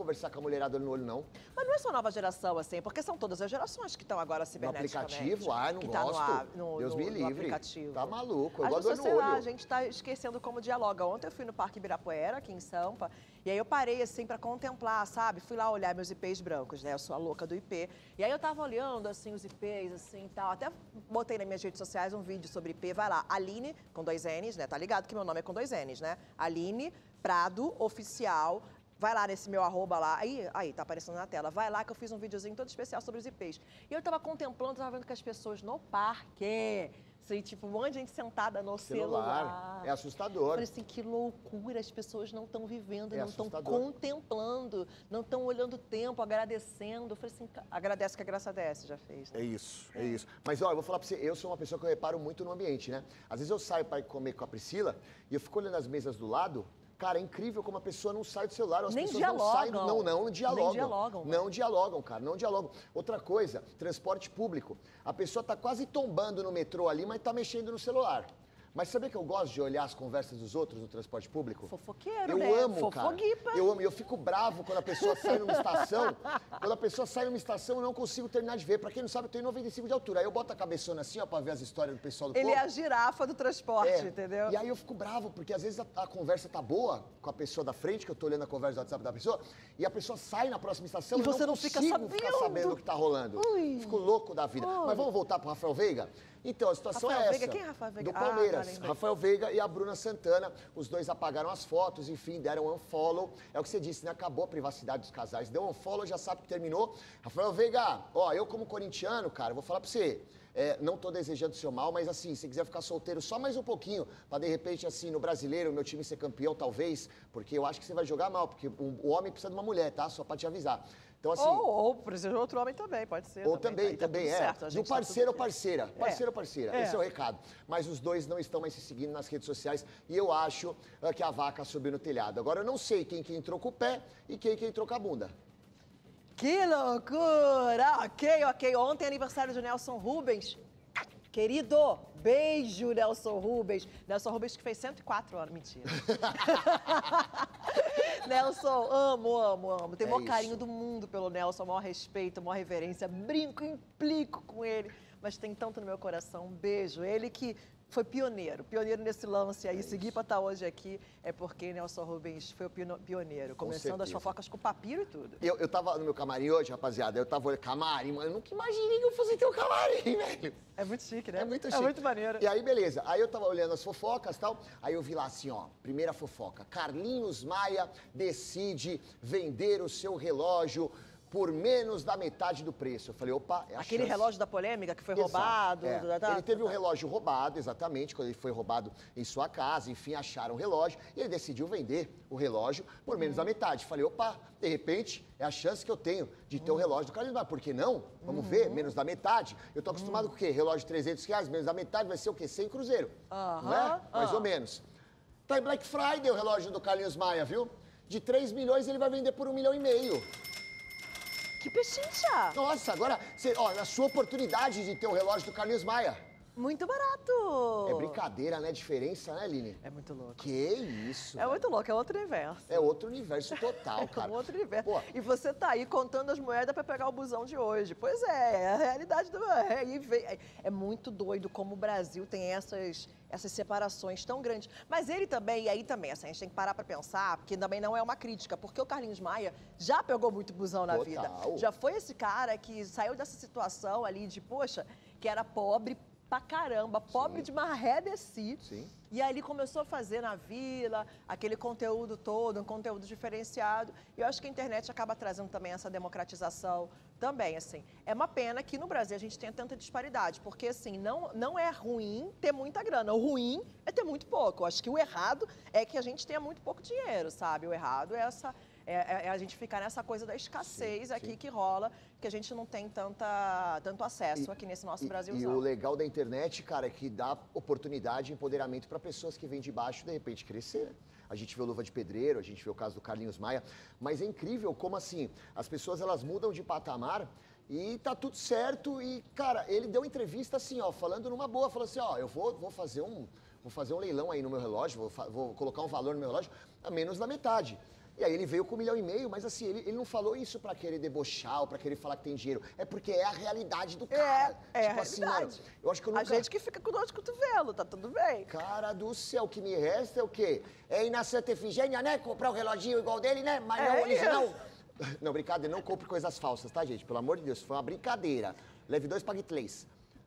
conversar com a mulherada olho no olho, não. Mas não é só nova geração, assim, porque são todas as gerações que estão agora No ciberneticamente. aplicativo? Ah, não que gosto. Tá no, no, Deus no, me no livre. aplicativo. Tá maluco, eu As gosto do pessoas, olho sei no lá, olho. a gente tá esquecendo como dialoga. Ontem eu fui no Parque Ibirapuera, aqui em Sampa, e aí eu parei, assim, pra contemplar, sabe? Fui lá olhar meus I Ps brancos, né? Eu sou a louca do I P. E aí eu tava olhando, assim, os I Ps, assim, e tal. Até botei nas minhas redes sociais um vídeo sobre I P. Vai lá, Aline, com dois N's, né? Tá ligado que meu nome é com dois N's, né? Aline Prado Oficial. Vai lá nesse meu arroba lá, aí, aí, tá aparecendo na tela. Vai lá que eu fiz um videozinho todo especial sobre os I Ps. E eu tava contemplando, tava vendo que as pessoas no parque, assim, tipo, um monte de gente sentada no celular. Celular. É assustador. Eu falei assim, que loucura, as pessoas não estão vivendo, É não estão assustador. contemplando, não estão olhando o tempo, agradecendo. Eu falei assim, "Ca- agradece que a graça desce", já fez. Né? É isso, é isso. Mas, ó, eu vou falar pra você, eu sou uma pessoa que eu reparo muito no ambiente, né? Às vezes eu saio pra ir comer com a Priscila e eu fico olhando as mesas do lado. Cara, é incrível como a pessoa não sai do celular. As Nem pessoas não saem do... dialogam. Não, não, não dialogam. Nem dialogam, Não dialogam, cara, não dialogam. Outra coisa, transporte público. A pessoa tá quase tombando no metrô ali, mas tá mexendo no celular. Mas sabia que eu gosto de olhar as conversas dos outros no transporte público? Fofoqueiro, Eu né? amo, cara. Fofoguipa. Eu amo. E eu fico bravo quando a pessoa sai numa estação. Quando a pessoa sai numa estação, eu não consigo terminar de ver. Pra quem não sabe, eu tenho noventa e cinco de altura. Aí eu boto a cabeçona assim, ó, pra ver as histórias do pessoal do Ele povo. é a girafa do transporte, É. entendeu? E aí eu fico bravo, porque às vezes a, a conversa tá boa com a pessoa da frente, que eu tô olhando a conversa do WhatsApp da pessoa, e a pessoa sai na próxima estação E eu você não não fica consigo ficar sabendo. sabendo o que tá rolando. Ui. Fico louco da vida. Mas vamos voltar pro Rafael Veiga? Então, a situação Rafael é essa. Veiga? Quem é Rafael Veiga? Do Ah, Palmeiras. tá, lembrei. Rafael Veiga e a Bruna Santana, os dois apagaram as fotos, enfim, deram unfollow. É o que você disse, né? Acabou a privacidade dos casais. Deu unfollow, já sabe que terminou. Rafael Veiga, ó, eu como corintiano, cara, vou falar pra você. É, não tô desejando seu mal, mas assim, se quiser ficar solteiro só mais um pouquinho, pra de repente, assim, no brasileiro, meu time ser campeão, talvez, porque eu acho que você vai jogar mal, porque o, o homem precisa de uma mulher, tá? Só pra te avisar. Então, assim. Ou, ou por exemplo, outro homem também, pode ser. Ou também, Aí tá também, tudo é. certo, a gente Do tá parceiro ou tudo- parceira. Parceiro ou parceira. É. Esse é o recado. Mas os dois não estão mais se seguindo nas redes sociais e eu acho ah, que a vaca subiu no telhado. Agora eu não sei quem que entrou com o pé e quem que entrou com a bunda. Que loucura! Ok, ok. Ontem é aniversário de Nelson Rubens. Querido, beijo, Nelson Rubens. Nelson Rubens que fez cento e quatro anos. Mentira. Nelson, amo, amo, amo. Tenho o É maior isso. carinho do mundo pelo Nelson, o maior respeito, a maior reverência. Brinco, implico com ele. Mas tem tanto no meu coração. Um beijo. Ele que foi pioneiro, pioneiro nesse lance aí. Seguir para estar hoje aqui é porque Nelson Rubens foi o pino- pioneiro. Começando as certeza. fofocas com papiro e tudo. Eu, eu tava no meu camarim hoje, rapaziada. Eu tava olhando, camarim, mano. Eu nunca imaginei que eu fosse ter um camarim, velho. É muito chique, né? É muito chique. É muito maneiro. E aí, beleza. Aí eu tava olhando as fofocas e tal. Aí eu vi lá assim, ó. Primeira fofoca. Carlinhos Maia decide vender o seu relógio por menos da metade do preço. Eu falei, opa, é a Aquele chance. relógio da polêmica que foi Exato, roubado. é. da- da- Ele teve o relógio roubado, exatamente, quando ele foi roubado em sua casa, enfim, acharam o relógio e ele decidiu vender o relógio por menos da metade. Falei, opa, de repente é a chance que eu tenho de ter o relógio do Carlinhos Maia. Por que não? Vamos ver, menos da metade. Eu tô acostumado com o quê? Relógio de trezentos reais, menos da metade vai ser o quê? cem cruzeiro. Não é? Aham, Mais ah. ou menos. Tá em Black Friday o relógio do Carlinhos Maia, viu? De três milhões ele vai vender por um milhão e meio. Que pechincha! Nossa, agora, cê, ó, na sua oportunidade de ter o relógio do Carlinhos Maia. Muito barato! É brincadeira, né? Diferença, né, Aline? É muito louco. Que isso? É muito louco, é outro universo. É outro universo total, É cara. um outro universo. Pô, E você tá aí contando as moedas pra pegar o busão de hoje. Pois é, é a realidade do. É, e vem- é- é muito doido como o Brasil tem essas, essas separações tão grandes. Mas ele também, e aí também, assim, a gente tem que parar pra pensar, porque também não é uma crítica, porque o Carlinhos Maia já pegou muito busão na Total. vida. Já foi esse cara que saiu dessa situação ali de, poxa, que era pobre pra caramba, pobre de maré de si. Sim. E aí ele começou a fazer na vila, aquele conteúdo todo, um conteúdo diferenciado. E eu acho que a internet acaba trazendo também essa democratização também, assim. É uma pena que no Brasil a gente tenha tanta disparidade, porque, assim, não, não é ruim ter muita grana. O ruim é ter muito pouco. Eu acho que o errado é que a gente tenha muito pouco dinheiro, sabe? O errado é essa... É, é- é a gente ficar nessa coisa da escassez Sim, aqui sim. que rola, que a gente não tem tanta, tanto acesso aqui nesse nosso E, Brasilzão. e o legal da internet, cara, é que dá oportunidade e empoderamento para pessoas que vêm de baixo, de repente, crescer. A gente vê o Luva de Pedreiro, a gente vê o caso do Carlinhos Maia, mas é incrível como, assim, as pessoas, elas mudam de patamar e tá tudo certo e, cara, ele deu entrevista assim, ó, falando numa boa, falou assim, ó, eu vou, vou fazer um... Vou fazer um leilão aí no meu relógio, vou, fa- vou colocar um valor no meu relógio a menos da metade. E aí ele veio com um milhão e meio, mas assim, ele, ele não falou isso pra querer debochar ou pra querer falar que tem dinheiro. É porque é a realidade do cara. É, é tipo a assim, realidade. mano, eu acho que eu nunca... A gente que fica com dor de cotovelo, tá tudo bem. Cara do céu, o que me resta é o quê? É ir na Santa Efigênia, né? Comprar um reloginho igual dele, né? Mas É não original. isso. Não, brincadeira, não compre coisas falsas, tá, gente? Pelo amor de Deus, foi uma brincadeira. Leve dois, pague três.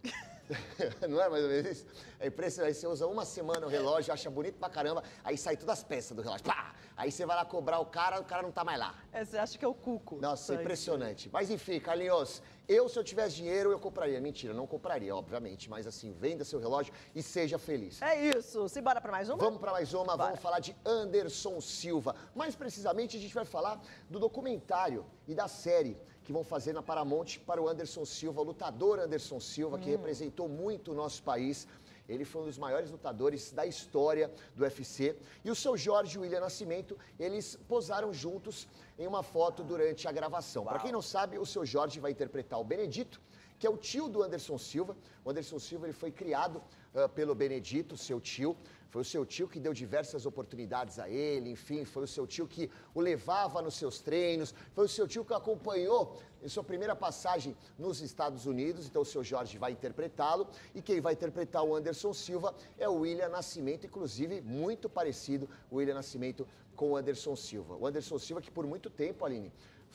Não é mais ou menos isso? É impressionante, você usa uma semana o relógio, acha bonito pra caramba, aí sai todas as peças do relógio. Pá! Aí você vai lá cobrar o cara, o cara não tá mais lá. É, você acha que é o cuco. Nossa, Sangue. impressionante. Mas enfim, Carlinhos, eu se eu tivesse dinheiro, eu compraria. Mentira, não compraria, obviamente. Mas assim, venda seu relógio e seja feliz. É isso. Simbora pra mais uma? Vamos para mais uma, Bora. vamos falar de Anderson Silva. Mais precisamente, a gente vai falar do documentário e da série que vão fazer na Paramount para o Anderson Silva, o lutador Anderson Silva, que representou muito o nosso país. Ele foi um dos maiores lutadores da história do U F C. E o seu Jorge e o William Nascimento, eles posaram juntos em uma foto durante a gravação. Para quem não sabe, o seu Jorge vai interpretar o Benedito, que é o tio do Anderson Silva. O Anderson Silva ele foi criado uh, pelo Benedito, seu tio. Foi o seu tio que deu diversas oportunidades a ele, enfim, foi o seu tio que o levava nos seus treinos, foi o seu tio que o acompanhou em sua primeira passagem nos Estados Unidos, então o seu Jorge vai interpretá-lo, e quem vai interpretar o Anderson Silva é o William Nascimento, inclusive muito parecido o William Nascimento com o Anderson Silva. O Anderson Silva que por muito tempo, Aline,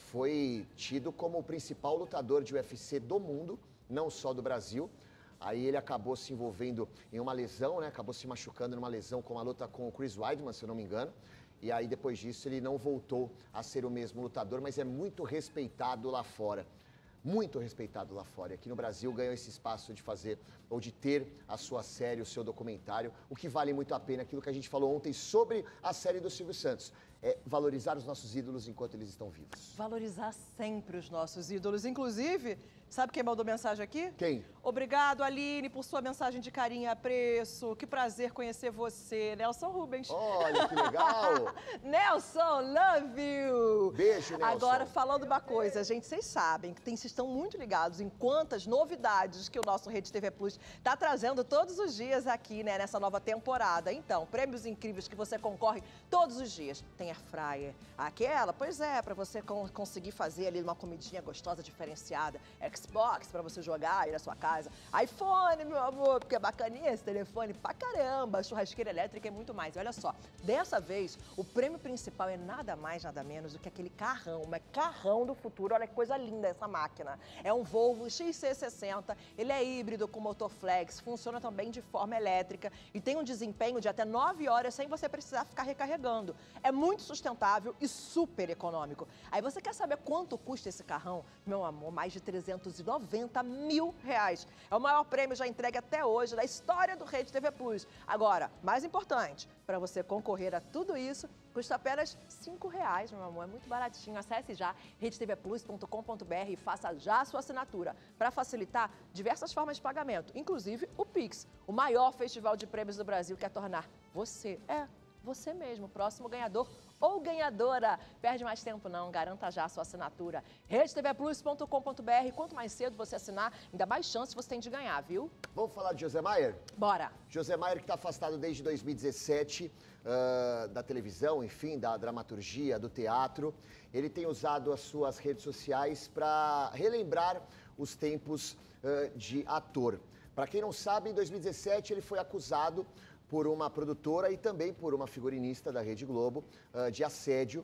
foi tido como o principal lutador de U F C do mundo, não só do Brasil. Aí ele acabou se envolvendo em uma lesão, né? Acabou se machucando numa lesão com a luta com o Chris Weidman, se eu não me engano. E aí depois disso ele não voltou a ser o mesmo lutador, mas é muito respeitado lá fora. Muito respeitado lá fora. E aqui no Brasil ganhou esse espaço de fazer ou de ter a sua série, o seu documentário, o que vale muito a pena, aquilo que a gente falou ontem sobre a série do Silvio Santos. É valorizar os nossos ídolos enquanto eles estão vivos. Valorizar sempre os nossos ídolos. Inclusive, sabe quem mandou mensagem aqui? Quem? Obrigado, Aline, por sua mensagem de carinho e apreço. Que prazer conhecer você. Nelson Rubens. Olha, que legal! Nelson, love you! Beijo, Nelson. Agora, falando uma coisa, gente, vocês sabem que tem, vocês estão muito ligados em quantas novidades que o nosso Rede T V Plus está trazendo todos os dias aqui, né, nessa nova temporada. Então, prêmios incríveis que você concorre todos os dias. Tem Air Fryer, aquela, pois é, para você con conseguir fazer ali uma comidinha gostosa, diferenciada. Xbox para você jogar aí na sua casa. iPhone, meu amor, porque é bacaninha esse telefone pra caramba. Churrasqueira elétrica e muito mais. E olha só, dessa vez, o prêmio principal é nada mais, nada menos do que aquele carrão, um carrão do futuro. Olha que coisa linda essa máquina. É um Volvo X C sessenta, ele é híbrido com motor flex, funciona também de forma elétrica e tem um desempenho de até nove horas sem você precisar ficar recarregando. É muito sustentável e super econômico. Aí você quer saber quanto custa esse carrão? Meu amor, mais de trezentos e noventa mil reais. É o maior prêmio já entregue até hoje da história do Rede T V Plus. Agora, mais importante, para você concorrer a tudo isso, custa apenas cinco reais, meu amor. É muito baratinho. Acesse já rede t v plus ponto com ponto b r e faça já a sua assinatura. Para facilitar diversas formas de pagamento, inclusive o Pix. O maior festival de prêmios do Brasil quer tornar você, é, você mesmo, o próximo ganhador ou ganhadora. Perde mais tempo não, garanta já a sua assinatura. rede t v plus ponto com ponto b r. Quanto mais cedo você assinar, ainda mais chance você tem de ganhar, viu? Vamos falar de José Maier? Bora! José Maier que está afastado desde dois mil e dezessete uh, da televisão, enfim, da dramaturgia, do teatro. Ele tem usado as suas redes sociais para relembrar os tempos uh, de ator. Para quem não sabe, em dois mil e dezessete ele foi acusado por uma produtora e também por uma figurinista da Rede Globo uh, de assédio.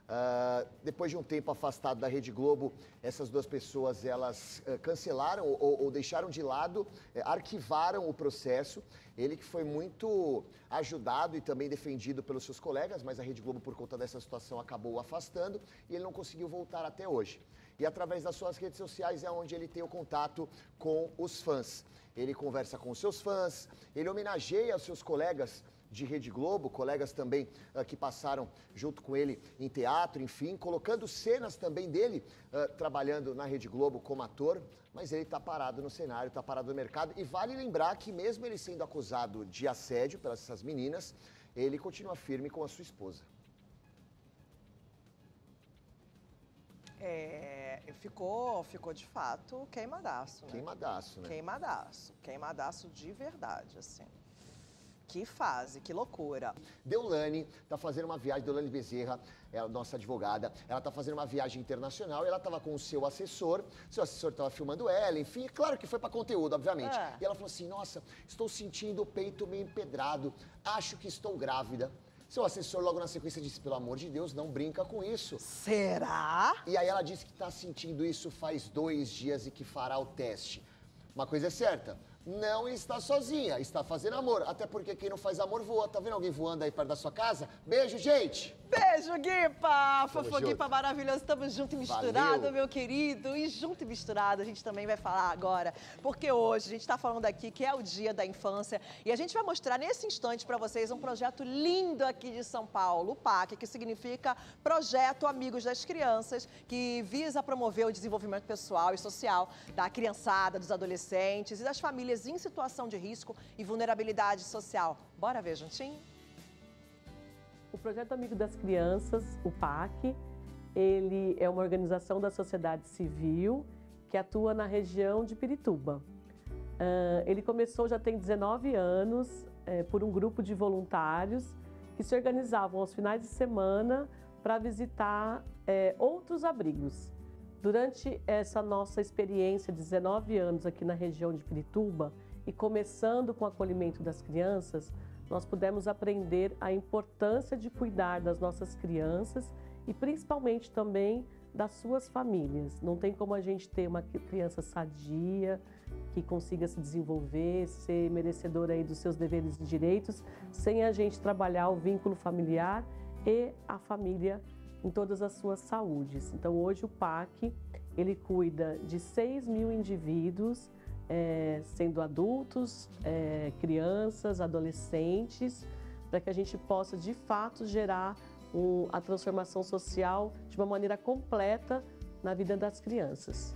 Uh, depois de um tempo afastado da Rede Globo, essas duas pessoas elas uh, cancelaram ou, ou deixaram de lado, uh, arquivaram o processo. Ele que foi muito ajudado e também defendido pelos seus colegas, mas a Rede Globo, por conta dessa situação, acabou o afastando e ele não conseguiu voltar até hoje. E através das suas redes sociais é onde ele tem o contato com os fãs. Ele conversa com os seus fãs, ele homenageia os seus colegas de Rede Globo, colegas também uh, que passaram junto com ele em teatro, enfim, colocando cenas também dele uh, trabalhando na Rede Globo como ator, mas ele está parado no cenário, está parado no mercado. E vale lembrar que mesmo ele sendo acusado de assédio pelas essas meninas, ele continua firme com a sua esposa. É, ficou, ficou de fato queimadaço, né? Queimadaço, né? Queimadaço, queimadaço de verdade, assim. Que fase, que loucura. Deolane tá fazendo uma viagem, Deolane Bezerra, é a nossa advogada, ela tá fazendo uma viagem internacional e ela tava com o seu assessor, seu assessor tava filmando ela, enfim, claro que foi para conteúdo, obviamente. É. E ela falou assim, nossa, estou sentindo o peito meio empedrado, acho que estou grávida. Seu assessor logo na sequência disse, pelo amor de Deus, não brinca com isso. Será? E aí ela disse que tá sentindo isso faz dois dias e que fará o teste. Uma coisa é certa, não está sozinha, está fazendo amor. Até porque quem não faz amor voa. Tá vendo alguém voando aí perto da sua casa? Beijo, gente! Beijo, Guipa! Tamo Fofo Guipa junto. maravilhoso. Estamos junto e misturado, Valeu. meu querido. E junto e misturado a gente também vai falar agora. Porque hoje a gente está falando aqui que é o Dia da Infância. E a gente vai mostrar nesse instante para vocês um projeto lindo aqui de São Paulo, o P A C, que significa Projeto Amigos das Crianças, que visa promover o desenvolvimento pessoal e social da criançada, dos adolescentes e das famílias em situação de risco e vulnerabilidade social. Bora ver juntinho? O Projeto Amigo das Crianças, o P A C, ele é uma organização da sociedade civil que atua na região de Pirituba. Uh, ele começou, já tem dezenove anos, é, por um grupo de voluntários que se organizavam aos finais de semana para visitar é, outros abrigos. Durante essa nossa experiência de dezenove anos aqui na região de Pirituba e começando com o acolhimento das crianças, nós pudemos aprender a importância de cuidar das nossas crianças e principalmente também das suas famílias. Não tem como a gente ter uma criança sadia, que consiga se desenvolver, ser merecedora aí dos seus deveres e direitos, sem a gente trabalhar o vínculo familiar e a família em todas as suas saúdes. Então hoje o P A C, ele cuida de seis mil indivíduos, É, sendo adultos, é, crianças, adolescentes, para que a gente possa, de fato, gerar um, a transformação social de uma maneira completa na vida das crianças.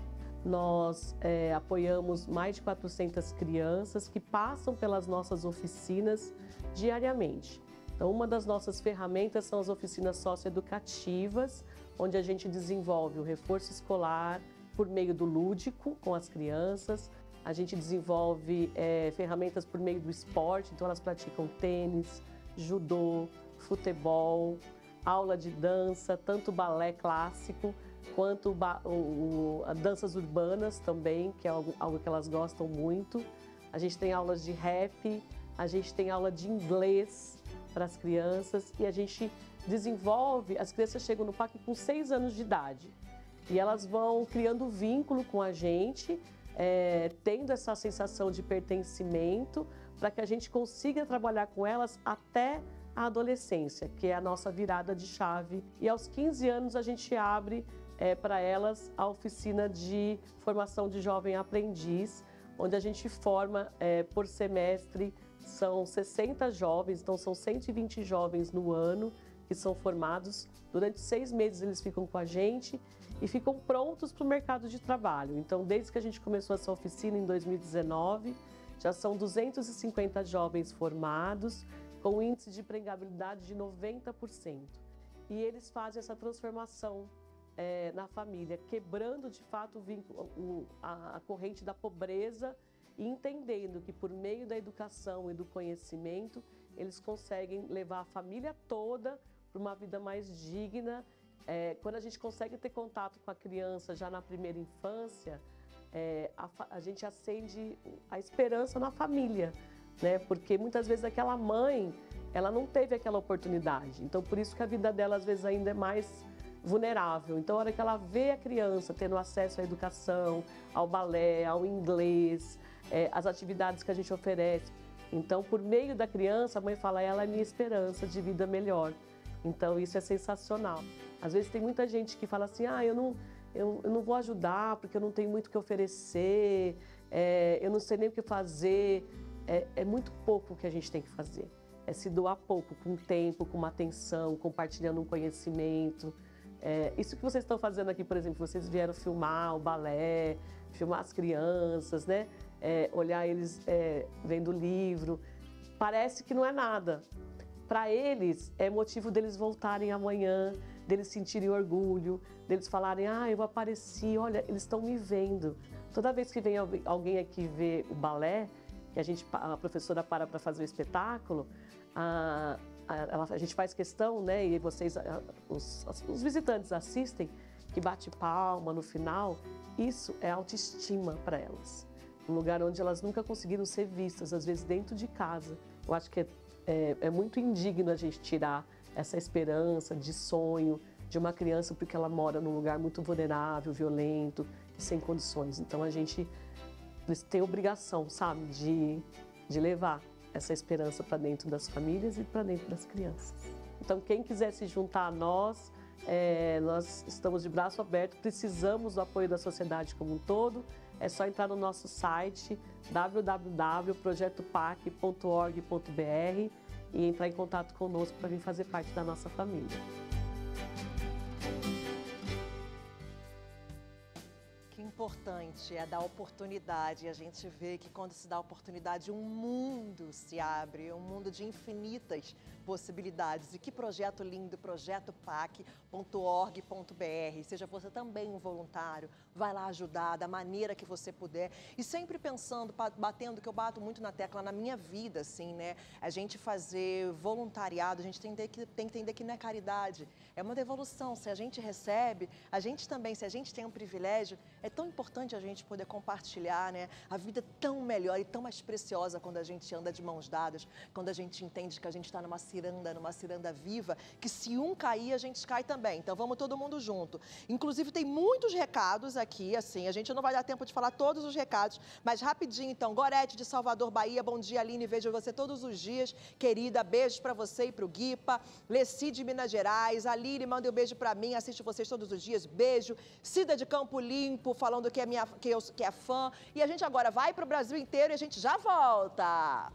Nós é, apoiamos mais de quatrocentas crianças que passam pelas nossas oficinas diariamente. Então, uma das nossas ferramentas são as oficinas socioeducativas, onde a gente desenvolve o reforço escolar por meio do lúdico com as crianças. A gente desenvolve é, ferramentas por meio do esporte, então elas praticam tênis, judô, futebol, aula de dança, tanto balé clássico quanto ba o, o, a danças urbanas também, que é algo, algo que elas gostam muito. A gente tem aulas de rap, a gente tem aula de inglês para as crianças e a gente desenvolve, as crianças chegam no P A C com seis anos de idade e elas vão criando vínculo com a gente, É, tendo essa sensação de pertencimento para que a gente consiga trabalhar com elas até a adolescência, que é a nossa virada de chave. E aos quinze anos a gente abre é, para elas a oficina de formação de jovem aprendiz, onde a gente forma é, por semestre, são sessenta jovens, então são cento e vinte jovens no ano que são formados. Durante seis meses eles ficam com a gente e ficam prontos para o mercado de trabalho. Então, desde que a gente começou essa oficina em dois mil e dezenove, já são duzentos e cinquenta jovens formados, com um índice de empregabilidade de noventa por cento. E eles fazem essa transformação é, na família, quebrando de fato o vínculo, o, a, a corrente da pobreza e entendendo que por meio da educação e do conhecimento, eles conseguem levar a família toda para uma vida mais digna. É, quando a gente consegue ter contato com a criança já na primeira infância, é, a, a gente acende a esperança na família, né? Porque muitas vezes aquela mãe, ela não teve aquela oportunidade. Então, por isso que a vida dela, às vezes, ainda é mais vulnerável. Então, a hora que ela vê a criança tendo acesso à educação, ao balé, ao inglês, é, às atividades que a gente oferece. Então, por meio da criança, a mãe fala, ela é minha esperança de vida melhor. Então, isso é sensacional. Às vezes tem muita gente que fala assim, ah, eu não, eu, eu não vou ajudar porque eu não tenho muito o que oferecer, é, eu não sei nem o que fazer. É, é muito pouco o que a gente tem que fazer. É se doar pouco, com tempo, com uma atenção, compartilhando um conhecimento. É, isso que vocês estão fazendo aqui, por exemplo, vocês vieram filmar o balé, filmar as crianças, né? É, olhar eles é, vendo o livro. Parece que não é nada. Para eles, é motivo deles voltarem amanhã, deles sentirem orgulho, deles falarem, ah, eu apareci, olha, eles estão me vendo. Toda vez que vem alguém aqui ver o balé, que a, gente, a professora para para fazer o espetáculo, a, a, a gente faz questão, né, e vocês, os, os visitantes assistem, que bate palma no final, isso é autoestima para elas. Um lugar onde elas nunca conseguiram ser vistas, às vezes dentro de casa. Eu acho que é, é, é muito indigno a gente tirar essa esperança de sonho de uma criança porque ela mora num lugar muito vulnerável, violento, sem condições. Então a gente tem obrigação, sabe, de, de levar essa esperança para dentro das famílias e para dentro das crianças. Então quem quiser se juntar a nós, é, nós estamos de braço aberto, precisamos do apoio da sociedade como um todo. É só entrar no nosso site w w w ponto projeto pac ponto org ponto b r e entrar em contato conosco para vir fazer parte da nossa família. Que importante é dar oportunidade. A gente vê que quando se dá oportunidade, um mundo se abre, um mundo de infinitas possibilidades. E que projeto lindo, projeto pac ponto org ponto b r. Seja você também um voluntário, vai lá ajudar da maneira que você puder. E sempre pensando, batendo, que eu bato muito na tecla na minha vida, assim, né? A gente fazer voluntariado, a gente tem que, tem que entender que não é caridade, é uma devolução. Se a gente recebe, a gente também, se a gente tem um privilégio, é tão importante a gente poder compartilhar, né? A vida é tão melhor e tão mais preciosa quando a gente anda de mãos dadas, quando a gente entende que a gente está numa ciranda, numa ciranda viva, que se um cair, a gente cai também. Então vamos todo mundo junto. Inclusive tem muitos recados aqui, assim, a gente não vai dar tempo de falar todos os recados, mas rapidinho então. Gorete de Salvador, Bahia, bom dia, Aline, vejo você todos os dias, querida, beijos para você e para o Guipa. Leci de Minas Gerais, Aline, manda um beijo para mim, assisto vocês todos os dias, beijo. Cida de Campo Limpo, falando que é, minha, que, eu, que é fã. E a gente agora vai para o Brasil inteiro e a gente já volta.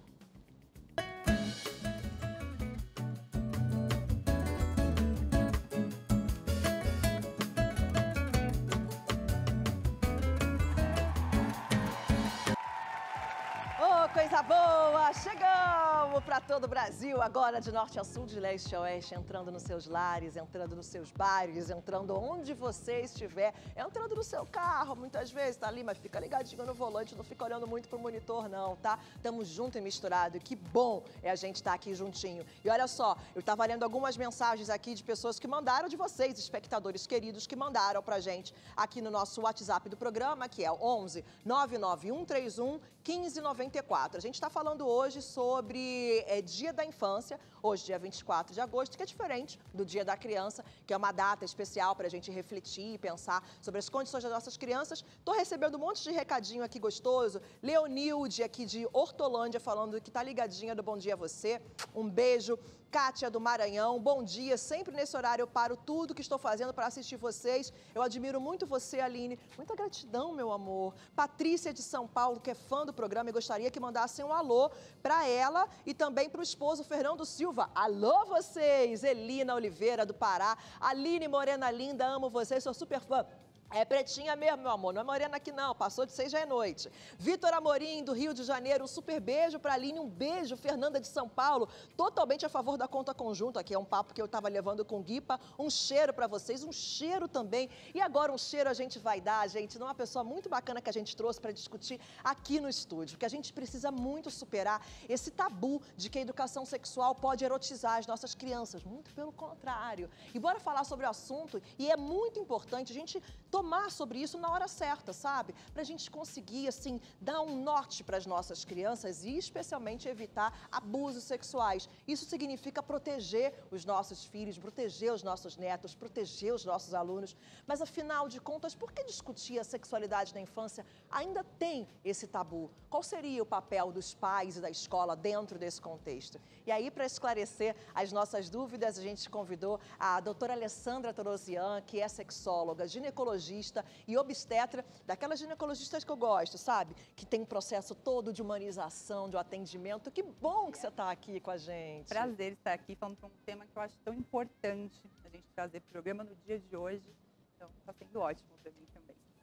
Coisa boa! Chegamos para todo o Brasil, agora de norte a sul, de leste a oeste, entrando nos seus lares, entrando nos seus bares, entrando onde você estiver, entrando no seu carro, muitas vezes tá ali, mas fica ligadinho no volante, não fica olhando muito pro monitor não, tá? Tamo junto e misturado, que bom é a gente estar aqui juntinho. E olha só, eu tava lendo algumas mensagens aqui de pessoas que mandaram, de vocês, espectadores queridos, que mandaram pra gente aqui no nosso WhatsApp do programa, que é o onze nove nove um três um um cinco nove quatro. A gente está falando hoje sobre é, Dia da Infância, hoje dia vinte e quatro de agosto, que é diferente do Dia da Criança, que é uma data especial para a gente refletir e pensar sobre as condições das nossas crianças. Estou recebendo um monte de recadinho aqui gostoso. Leonilde, aqui de Hortolândia, falando que tá ligadinha do Bom Dia a Você. Um beijo. Kátia do Maranhão, bom dia, sempre nesse horário eu paro tudo que estou fazendo para assistir vocês. Eu admiro muito você, Aline. Muita gratidão, meu amor. Patrícia de São Paulo, que é fã do programa e gostaria que mandassem um alô para ela e também para o esposo Fernando Silva. Alô vocês! Elina Oliveira do Pará. Aline Morena Linda, amo vocês, sou super fã. É pretinha mesmo, meu amor, não é morena aqui não, passou de seis já é noite. Vitor Amorim, do Rio de Janeiro, um super beijo pra Aline, um beijo. Fernanda de São Paulo, totalmente a favor da conta conjunta, que é um papo que eu tava levando com o Guipa. Um cheiro pra vocês, um cheiro também. E agora um cheiro a gente vai dar, gente, numa pessoa muito bacana que a gente trouxe pra discutir aqui no estúdio, que a gente precisa muito superar esse tabu de que a educação sexual pode erotizar as nossas crianças, muito pelo contrário. E bora falar sobre o assunto, e é muito importante a gente tomar sobre isso na hora certa, sabe? Pra gente conseguir, assim, dar um norte para as nossas crianças e especialmente evitar abusos sexuais. Isso significa proteger os nossos filhos, proteger os nossos netos, proteger os nossos alunos. Mas, afinal de contas, por que discutir a sexualidade na infância ainda tem esse tabu? Qual seria o papel dos pais e da escola dentro desse contexto? E aí, para esclarecer as nossas dúvidas, a gente convidou a doutora Alessandra Torosian, que é sexóloga, ginecologista e obstetra, daquelas ginecologistas que eu gosto, sabe? Que tem um processo todo de humanização, de atendimento. Que bom que você está aqui com a gente. Prazer estar aqui falando de um tema que eu acho tão importante a gente trazer para o programa no dia de hoje. Então, está sendo ótimo para mim também.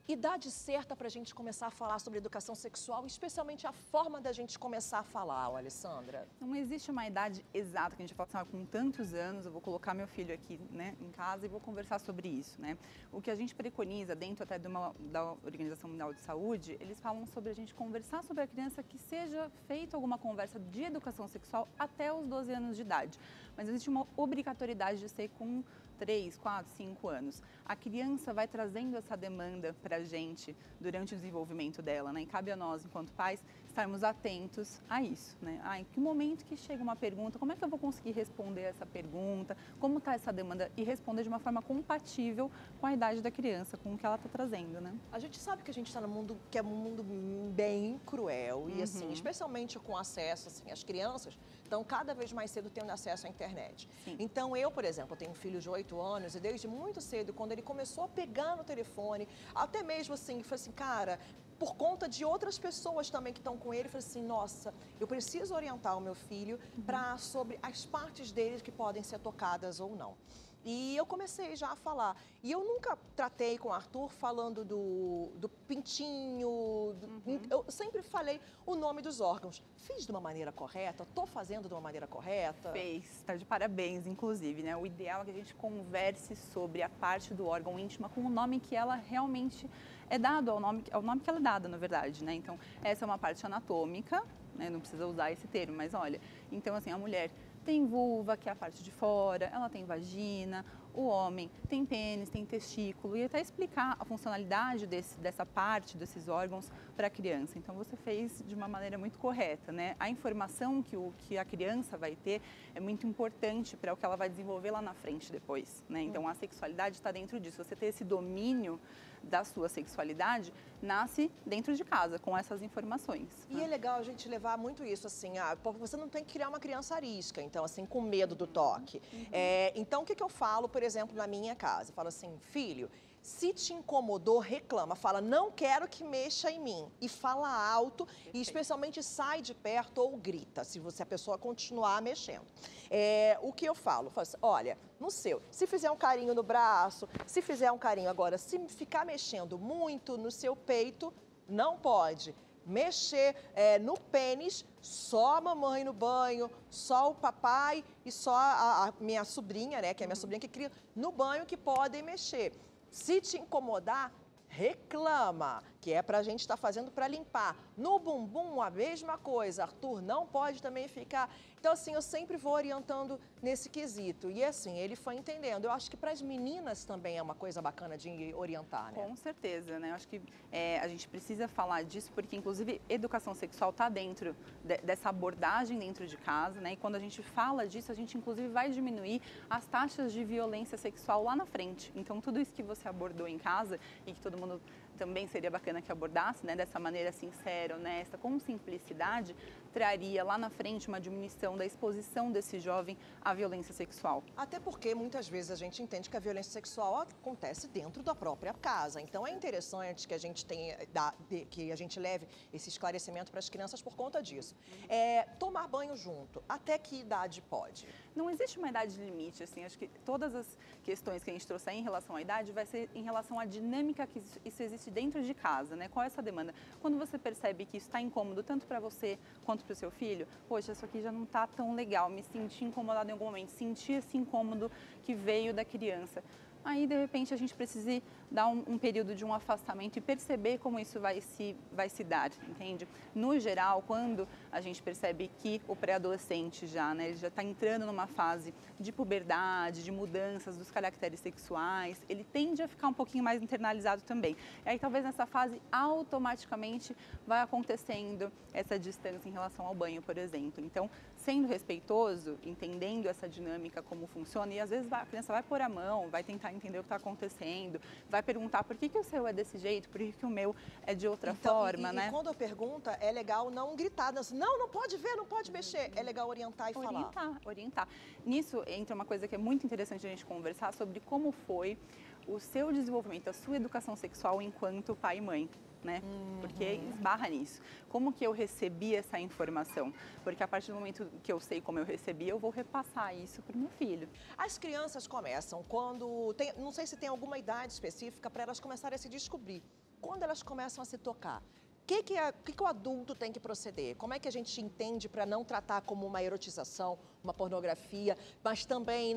idade certa para a gente começar a falar sobre educação sexual, especialmente a forma da gente começar a falar, Alessandra? Não existe uma idade exata que a gente fala assim, ah, com tantos anos eu vou colocar meu filho aqui, né, em casa e vou conversar sobre isso, né? O que a gente preconiza dentro até de uma, da Organização Mundial de Saúde, eles falam sobre a gente conversar sobre a criança, que seja feita alguma conversa de educação sexual até os doze anos de idade. Mas existe uma obrigatoriedade de ser com três, quatro, cinco anos. A criança vai trazendo essa demanda para a gente durante o desenvolvimento dela, né? E cabe a nós, enquanto pais, estarmos atentos a isso, né? Ah, em que momento que chega uma pergunta, como é que eu vou conseguir responder essa pergunta, como está essa demanda, e responder de uma forma compatível com a idade da criança, com o que ela está trazendo, né? A gente sabe que a gente está num mundo que é um mundo bem cruel, Uhum. e assim, especialmente com acesso, assim, as crianças estão cada vez mais cedo tendo acesso à internet. Sim. Então eu, por exemplo, tenho um filho de oito anos e desde muito cedo, quando ele começou a pegar no telefone, até mesmo assim, foi assim, cara, por conta de outras pessoas também que estão com ele, eu falei assim, nossa, eu preciso orientar o meu filho Uhum. para sobre as partes dele que podem ser tocadas ou não. E eu comecei já a falar. E eu nunca tratei com o Arthur falando do, do pintinho. Do, Uhum. Eu sempre falei o nome dos órgãos. Fiz de uma maneira correta? Estou fazendo de uma maneira correta? Fez, está de parabéns, inclusive, né? O ideal é que a gente converse sobre a parte do órgão íntima com o nome que ela realmente é dado, ao nome, ao nome que ela é dada, na verdade, né? Então, essa é uma parte anatômica, né? Não precisa usar esse termo, mas olha, então assim, a mulher tem vulva, que é a parte de fora, ela tem vagina, o homem tem pênis, tem testículo, e até explicar a funcionalidade desse, dessa parte, desses órgãos para a criança. Então, você fez de uma maneira muito correta, né? A informação que, o, que a criança vai ter é muito importante para o que ela vai desenvolver lá na frente depois, né? Então, a sexualidade está dentro disso. Você ter esse domínio da sua sexualidade nasce dentro de casa, com essas informações. E né? é legal a gente levar muito isso, assim, ah, porque você não tem que criar uma criança arisca, então, assim, com medo do toque. Uhum. É, então, o que, que eu falo, por exemplo, na minha casa? Eu falo assim, filho, se te incomodou, reclama. Fala, não quero que mexa em mim. E fala alto, e especialmente sai de perto ou grita, se você, a pessoa continuar mexendo. É, o que eu falo? Eu falo assim, olha, no seu, se fizer um carinho no braço, se fizer um carinho agora, se ficar mexendo muito no seu peito, não pode. Mexer é, no pênis, só a mamãe no banho, só o papai e só a, a minha sobrinha, né, que é a minha sobrinha que cria, no banho que podem mexer. Se te incomodar, reclama, que é pra gente estar fazendo para limpar. No bumbum, a mesma coisa. Arthur não pode também ficar... Então, assim, eu sempre vou orientando nesse quesito. E, assim, ele foi entendendo. Eu acho que para as meninas também é uma coisa bacana de orientar, né? Com certeza, né? Eu acho que é, a gente precisa falar disso porque, inclusive, educação sexual está dentro de, dessa abordagem dentro de casa, né? E quando a gente fala disso, a gente, inclusive, vai diminuir as taxas de violência sexual lá na frente. Então, tudo isso que você abordou em casa e que todo mundo também seria bacana que abordasse, né? Dessa maneira sincera, honesta, com simplicidade, traria lá na frente uma diminuição da exposição desse jovem à violência sexual. Até porque muitas vezes a gente entende que a violência sexual acontece dentro da própria casa. Então é interessante que a gente tenha, que a gente leve esse esclarecimento para as crianças por conta disso. É, tomar banho junto, até que idade pode? Não existe uma idade limite, assim, acho que todas as questões que a gente trouxe aí em relação à idade vai ser em relação à dinâmica que isso existe dentro de casa, né? Qual é essa demanda? Quando você percebe que isso está incômodo tanto para você quanto para o seu filho, poxa, isso aqui já não está tão legal, me senti incomodado em algum momento, senti esse incômodo que veio da criança. Aí, de repente, a gente precisa dar um, um período de um afastamento e perceber como isso vai se, vai se dar, entende? No geral, quando a gente percebe que o pré-adolescente já, né, ele já está entrando numa fase de puberdade, de mudanças dos caracteres sexuais, ele tende a ficar um pouquinho mais internalizado também. E aí, talvez nessa fase, automaticamente vai acontecendo essa distância em relação ao banho, por exemplo. Então, sendo respeitoso, entendendo essa dinâmica, como funciona, e às vezes a criança vai pôr a mão, vai tentar entender o que está acontecendo, vai perguntar por que, que o seu é desse jeito, por que, que o meu é de outra então, forma, e, né? E quando a pergunta, é legal não gritar, não, não, não pode ver, não pode mexer. É legal orientar e orientar, falar. Orientar. Nisso entra uma coisa que é muito interessante a gente conversar sobre como foi o seu desenvolvimento, a sua educação sexual enquanto pai e mãe. Né? Uhum. Porque esbarra nisso. Como que eu recebi essa informação? Porque a partir do momento que eu sei como eu recebi, eu vou repassar isso para o meu filho. As crianças começam quando... Tem, não sei se tem alguma idade específica para elas começarem a se descobrir. quando elas começam a se tocar, o que, que, é, que, que o adulto tem que proceder? Como é que a gente entende para não tratar como uma erotização, uma pornografia, mas também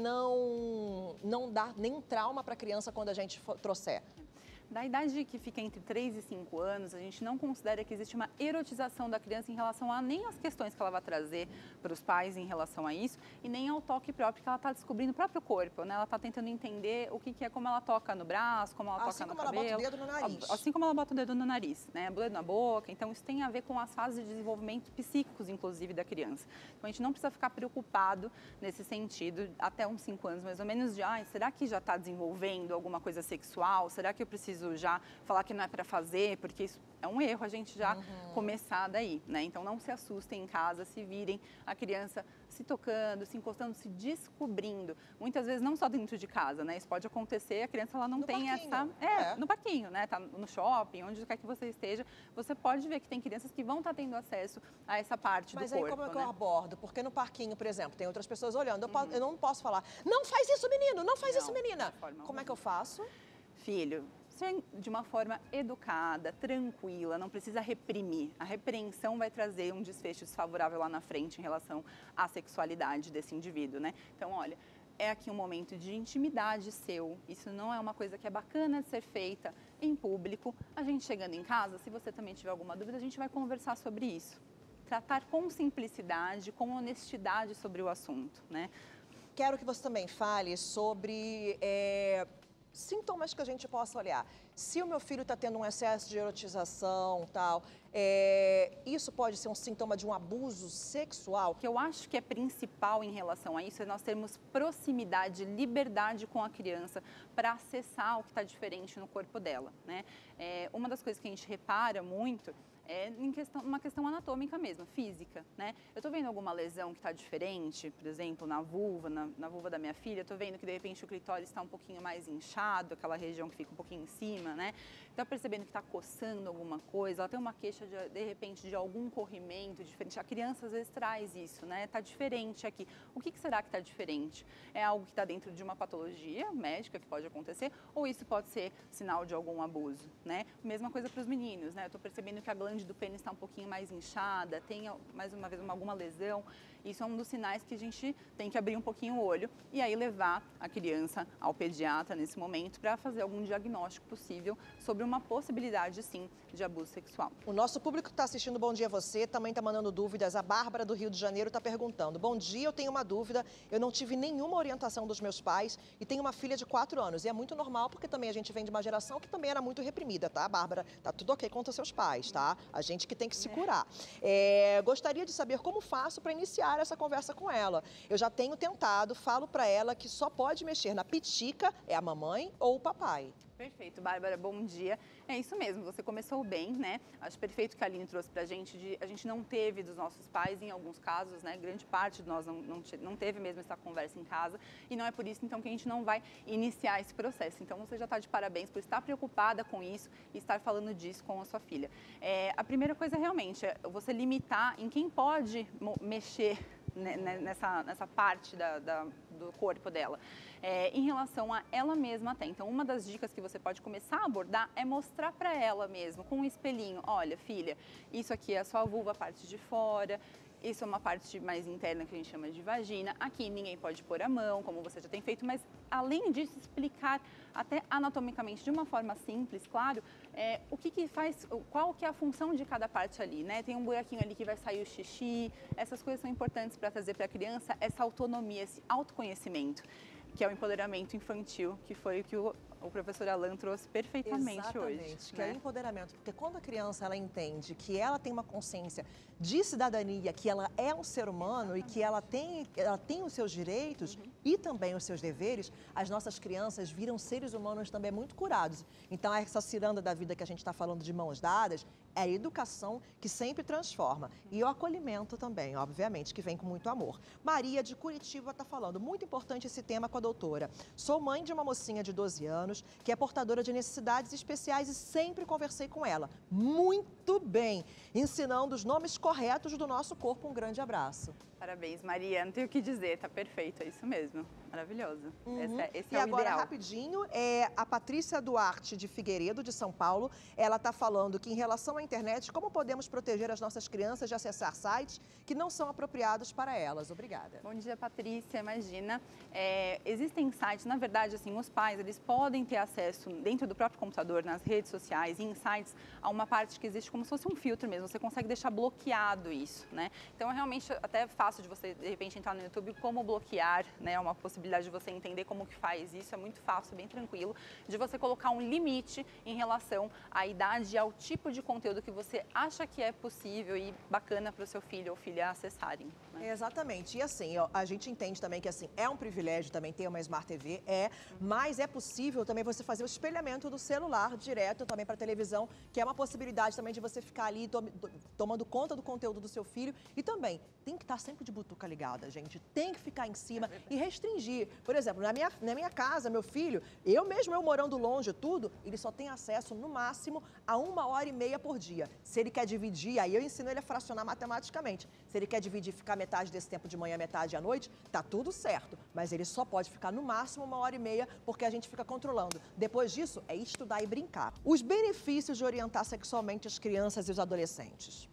não, não dar nenhum trauma para a criança quando a gente for, trouxer? Da idade que fica entre três e cinco anos, a gente não considera que existe uma erotização da criança em relação a nem as questões que ela vai trazer para os pais em relação a isso e nem ao toque próprio que ela está descobrindo o próprio corpo, né? Ela está tentando entender o que, que é, como ela toca no braço, como ela assim toca no como cabelo. Assim como ela bota o dedo no nariz. Assim como ela bota o dedo no nariz, né? O dedo na boca. Então, isso tem a ver com as fases de desenvolvimento psíquicos, inclusive, da criança. Então, a gente não precisa ficar preocupado nesse sentido, até uns cinco anos mais ou menos, de, ah, será que já está desenvolvendo alguma coisa sexual? Será que eu preciso já falar que não é para fazer, porque isso é um erro a gente já uhum. começar daí, né? Então não se assustem em casa, se virem a criança se tocando, se encostando, se descobrindo. Muitas vezes não só dentro de casa, né? Isso pode acontecer, a criança ela não no tem parquinho. essa... É, é, no parquinho, né? Tá no shopping, onde quer que você esteja, você pode ver que tem crianças que vão estar tendo acesso a essa parte Mas do aí, corpo, como é que né? eu abordo? Porque no parquinho, por exemplo, tem outras pessoas olhando, eu, uhum. posso, eu não posso falar, não faz isso, menino, não faz não, isso, menina. Como é que eu faço? Filho, de uma forma educada, tranquila, não precisa reprimir. A repreensão vai trazer um desfecho desfavorável lá na frente em relação à sexualidade desse indivíduo, né? Então, olha, é aqui um momento de intimidade seu. Isso não é uma coisa que é bacana de ser feita em público. A gente chegando em casa, se você também tiver alguma dúvida, a gente vai conversar sobre isso. Tratar com simplicidade, com honestidade sobre o assunto, né? Quero que você também fale sobre... É... sintomas que a gente possa olhar. Se o meu filho está tendo um excesso de erotização, tal, é, isso pode ser um sintoma de um abuso sexual? O que eu acho que é principal em relação a isso é nós termos proximidade, liberdade com a criança para acessar o que está diferente no corpo dela, né? É, uma das coisas que a gente repara muito é em questão, uma questão anatômica mesmo, física, né? Eu estou vendo alguma lesão que está diferente, por exemplo, na vulva, na, na vulva da minha filha, estou vendo que de repente o clitóris está um pouquinho mais inchado, aquela região que fica um pouquinho em cima, né? Está percebendo que está coçando alguma coisa, ela tem uma queixa de, de repente de algum corrimento diferente. A criança às vezes traz isso, né? Está diferente aqui. O que, que será que está diferente? É algo que está dentro de uma patologia médica que pode acontecer ou isso pode ser sinal de algum abuso, né? Mesma coisa para os meninos, né? Eu estou percebendo que a glândula do pênis está um pouquinho mais inchada, tem mais uma vez uma, alguma lesão, isso é um dos sinais que a gente tem que abrir um pouquinho o olho e aí levar a criança ao pediatra nesse momento para fazer algum diagnóstico possível sobre uma possibilidade, sim, de abuso sexual. O nosso público que está assistindo Bom Dia Você também está mandando dúvidas. A Bárbara do Rio de Janeiro está perguntando: bom dia, eu tenho uma dúvida, eu não tive nenhuma orientação dos meus pais e tenho uma filha de quatro anos. E é muito normal porque também a gente vem de uma geração que também era muito reprimida, tá, Bárbara? Tá tudo ok contra seus pais, tá? A gente que tem que se curar. É, gostaria de saber como faço para iniciar essa conversa com ela. Eu já tenho tentado, falo para ela que só pode mexer na pitica é a mamãe ou o papai. Perfeito, Bárbara, bom dia. É isso mesmo, você começou bem, né? Acho perfeito que a Aline trouxe pra gente, de, a gente não teve dos nossos pais, em alguns casos, né? Grande parte de nós não, não, não teve mesmo essa conversa em casa e não é por isso, então, que a gente não vai iniciar esse processo. Então, você já está de parabéns por estar preocupada com isso e estar falando disso com a sua filha. É, a primeira coisa, realmente, é você limitar em quem pode mexer nessa, nessa parte da, da, do corpo dela, é, em relação a ela mesma até. Então, uma das dicas que você pode começar a abordar é mostrar para ela mesmo, com um espelhinho: olha, filha, isso aqui é a sua vulva, a parte de fora, isso é uma parte mais interna que a gente chama de vagina. Aqui ninguém pode pôr a mão, como você já tem feito, mas além disso, explicar até anatomicamente, de uma forma simples, claro, é, o que que faz, qual que é a função de cada parte ali, né? Tem um buraquinho ali que vai sair o xixi, essas coisas são importantes para trazer para a criança essa autonomia, esse autoconhecimento, que é o empoderamento infantil, que foi o que o, o professor Alan trouxe perfeitamente Exatamente, hoje. Exatamente, que né? é empoderamento, porque quando a criança ela entende que ela tem uma consciência de cidadania, que ela é um ser humano Exatamente. E que ela tem, ela tem os seus direitos uhum. e também os seus deveres, as nossas crianças viram seres humanos também muito curados. Então, essa ciranda da vida que a gente está falando de mãos dadas, é a educação que sempre transforma. E o acolhimento também, obviamente, que vem com muito amor. Maria, de Curitiba, está falando, muito importante esse tema com a doutora. Sou mãe de uma mocinha de doze anos, que é portadora de necessidades especiais e sempre conversei com ela. Muito bem, ensinando os nomes corretos do nosso corpo. Um grande abraço. Parabéns, Maria. Não tenho o que dizer, tá perfeito, é isso mesmo. Maravilhoso. Uhum. Esse é, esse e é o agora, ideal. rapidinho, é, a Patrícia Duarte de Figueiredo, de São Paulo, ela está falando que em relação à internet, como podemos proteger as nossas crianças de acessar sites que não são apropriados para elas? Obrigada. Bom dia, Patrícia. Imagina, é, existem sites, na verdade, assim, os pais, eles podem ter acesso dentro do próprio computador, nas redes sociais e em sites, a uma parte que existe como se fosse um filtro mesmo, você consegue deixar bloqueado isso, né? Então, é realmente até fácil de você, de repente, entrar no YouTube, como bloquear, né? É uma possibilidade de você entender como que faz isso, é muito fácil, bem tranquilo, de você colocar um limite em relação à idade e ao tipo de conteúdo que você acha que é possível e bacana para o seu filho ou filha acessarem. Né? Exatamente. E assim, ó, a gente entende também que assim, é um privilégio também ter uma Smart T V, é, mas é possível também você fazer o espelhamento do celular direto também para a televisão, que é uma possibilidade também de você ficar ali to tomando conta do conteúdo do seu filho. E também, tem que estar sempre de butuca ligada, gente. Tem que ficar em cima é e restringir. Por exemplo, na minha, na minha casa, meu filho, eu mesmo, eu morando longe, tudo, ele só tem acesso, no máximo, a uma hora e meia por dia. Se ele quer dividir, aí eu ensino ele a fracionar matematicamente. Se ele quer dividir, ficar metade desse tempo de manhã, metade à noite, tá tudo certo. Mas ele só pode ficar, no máximo, uma hora e meia, porque a gente fica controlando. Depois disso, é estudar e brincar. Os benefícios de orientar sexualmente as crianças e os adolescentes.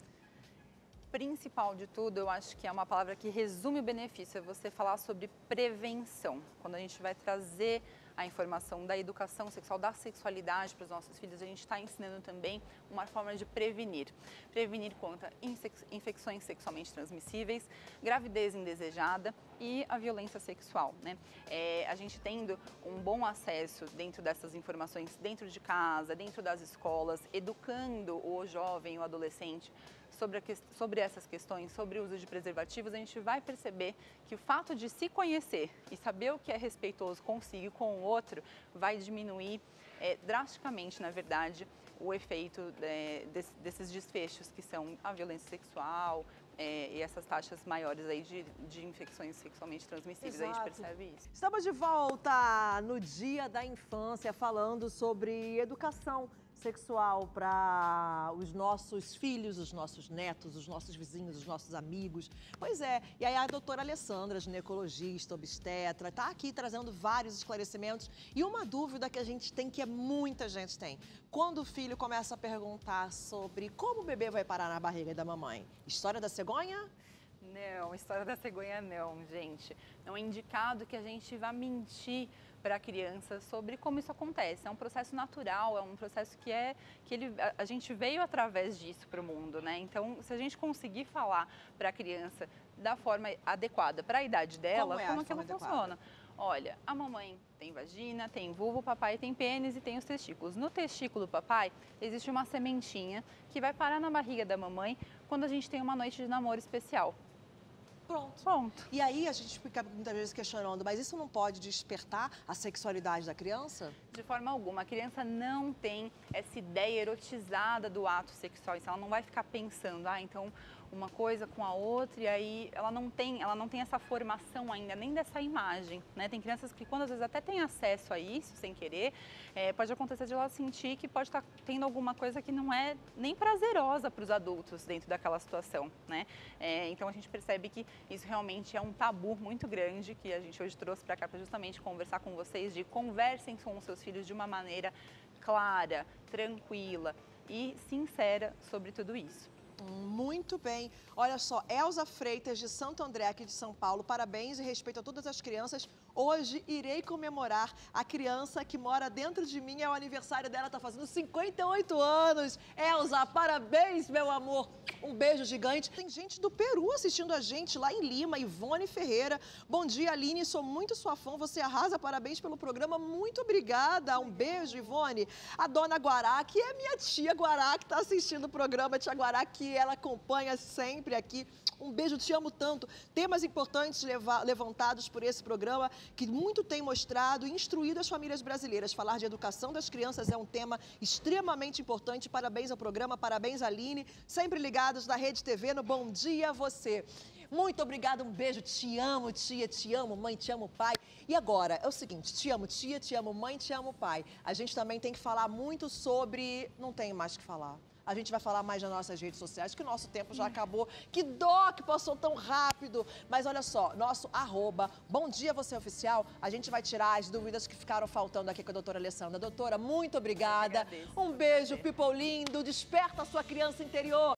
Principal de tudo, eu acho que é uma palavra que resume o benefício, é você falar sobre prevenção. Quando a gente vai trazer a informação da educação sexual, da sexualidade para os nossos filhos, a gente está ensinando também uma forma de prevenir. Prevenir contra infecções sexualmente transmissíveis, gravidez indesejada e a violência sexual, né? É, a gente tendo um bom acesso dentro dessas informações, dentro de casa, dentro das escolas, educando o jovem, o adolescente, Sobre, a, sobre essas questões, sobre o uso de preservativos, a gente vai perceber que o fato de se conhecer e saber o que é respeitoso consigo e com o outro vai diminuir é, drasticamente, na verdade, o efeito é, desse, desses desfechos que são a violência sexual é, e essas taxas maiores aí de, de infecções sexualmente transmissíveis. Exato. A gente percebe isso. Estamos de volta no Dia da Infância falando sobre educação sexual para os nossos filhos, os nossos netos, os nossos vizinhos, os nossos amigos. Pois é, e aí a doutora Alessandra, ginecologista, obstetra, está aqui trazendo vários esclarecimentos e uma dúvida que a gente tem, que é muita gente tem. Quando o filho começa a perguntar sobre como o bebê vai parar na barriga da mamãe, história da cegonha? Não, história da cegonha não, gente. Não é indicado que a gente vá mentir para a criança sobre como isso acontece. É um processo natural, é um processo que é que ele, a, a gente veio através disso para o mundo, né? Então, se a gente conseguir falar para a criança da forma adequada para a idade dela, como, é como aquilo funciona? Olha, a mamãe tem vagina, tem vulva, o papai tem pênis e tem os testículos. No testículo do papai existe uma sementinha que vai parar na barriga da mamãe quando a gente tem uma noite de namoro especial. Pronto. Pronto. E aí a gente fica muitas vezes questionando, mas isso não pode despertar a sexualidade da criança? De forma alguma. A criança não tem essa ideia erotizada do ato sexual. Então ela não vai ficar pensando, ah, então uma coisa com a outra, e aí ela não tem, ela não tem essa formação ainda, nem dessa imagem, né? Tem crianças que quando às vezes até têm acesso a isso, sem querer, é, pode acontecer de ela sentir que pode estar tendo alguma coisa que não é nem prazerosa para os adultos dentro daquela situação, né? É, então a gente percebe que isso realmente é um tabu muito grande que a gente hoje trouxe para cá para justamente conversar com vocês, de conversem com os seus filhos de uma maneira clara, tranquila e sincera sobre tudo isso. Muito bem. Olha só, Elza Freitas, de Santo André, aqui de São Paulo, parabéns e respeito a todas as crianças. Hoje irei comemorar a criança que mora dentro de mim, é o aniversário dela, está fazendo cinquenta e oito anos. Elza, parabéns, meu amor. Um beijo gigante. Tem gente do Peru assistindo a gente lá em Lima, Ivone Ferreira. Bom dia, Aline, sou muito sua fã, você arrasa, parabéns pelo programa, muito obrigada. Um beijo, Ivone. A dona Guará, que é minha tia Guará, que está assistindo o programa, tia Guará, que ela acompanha sempre aqui. Um beijo, te amo tanto. Temas importantes leva, levantados por esse programa, que muito tem mostrado e instruído as famílias brasileiras. Falar de educação das crianças é um tema extremamente importante. Parabéns ao programa, parabéns, Aline. Sempre ligados na Rede T V, no Bom Dia Você. Muito obrigada, um beijo. Te amo, tia, te amo, mãe, te amo, pai. E agora, é o seguinte, te amo, tia, te amo, mãe, te amo, pai. A gente também tem que falar muito sobre... Não tenho mais o que falar. a gente vai falar mais nas nossas redes sociais, que o nosso tempo já acabou. Que dó que passou tão rápido. Mas olha só, nosso arroba, Bom Dia Você Oficial, a gente vai tirar as dúvidas que ficaram faltando aqui com a doutora Alessandra. Doutora, muito obrigada. Um beijo, people lindo. Desperta a sua criança interior.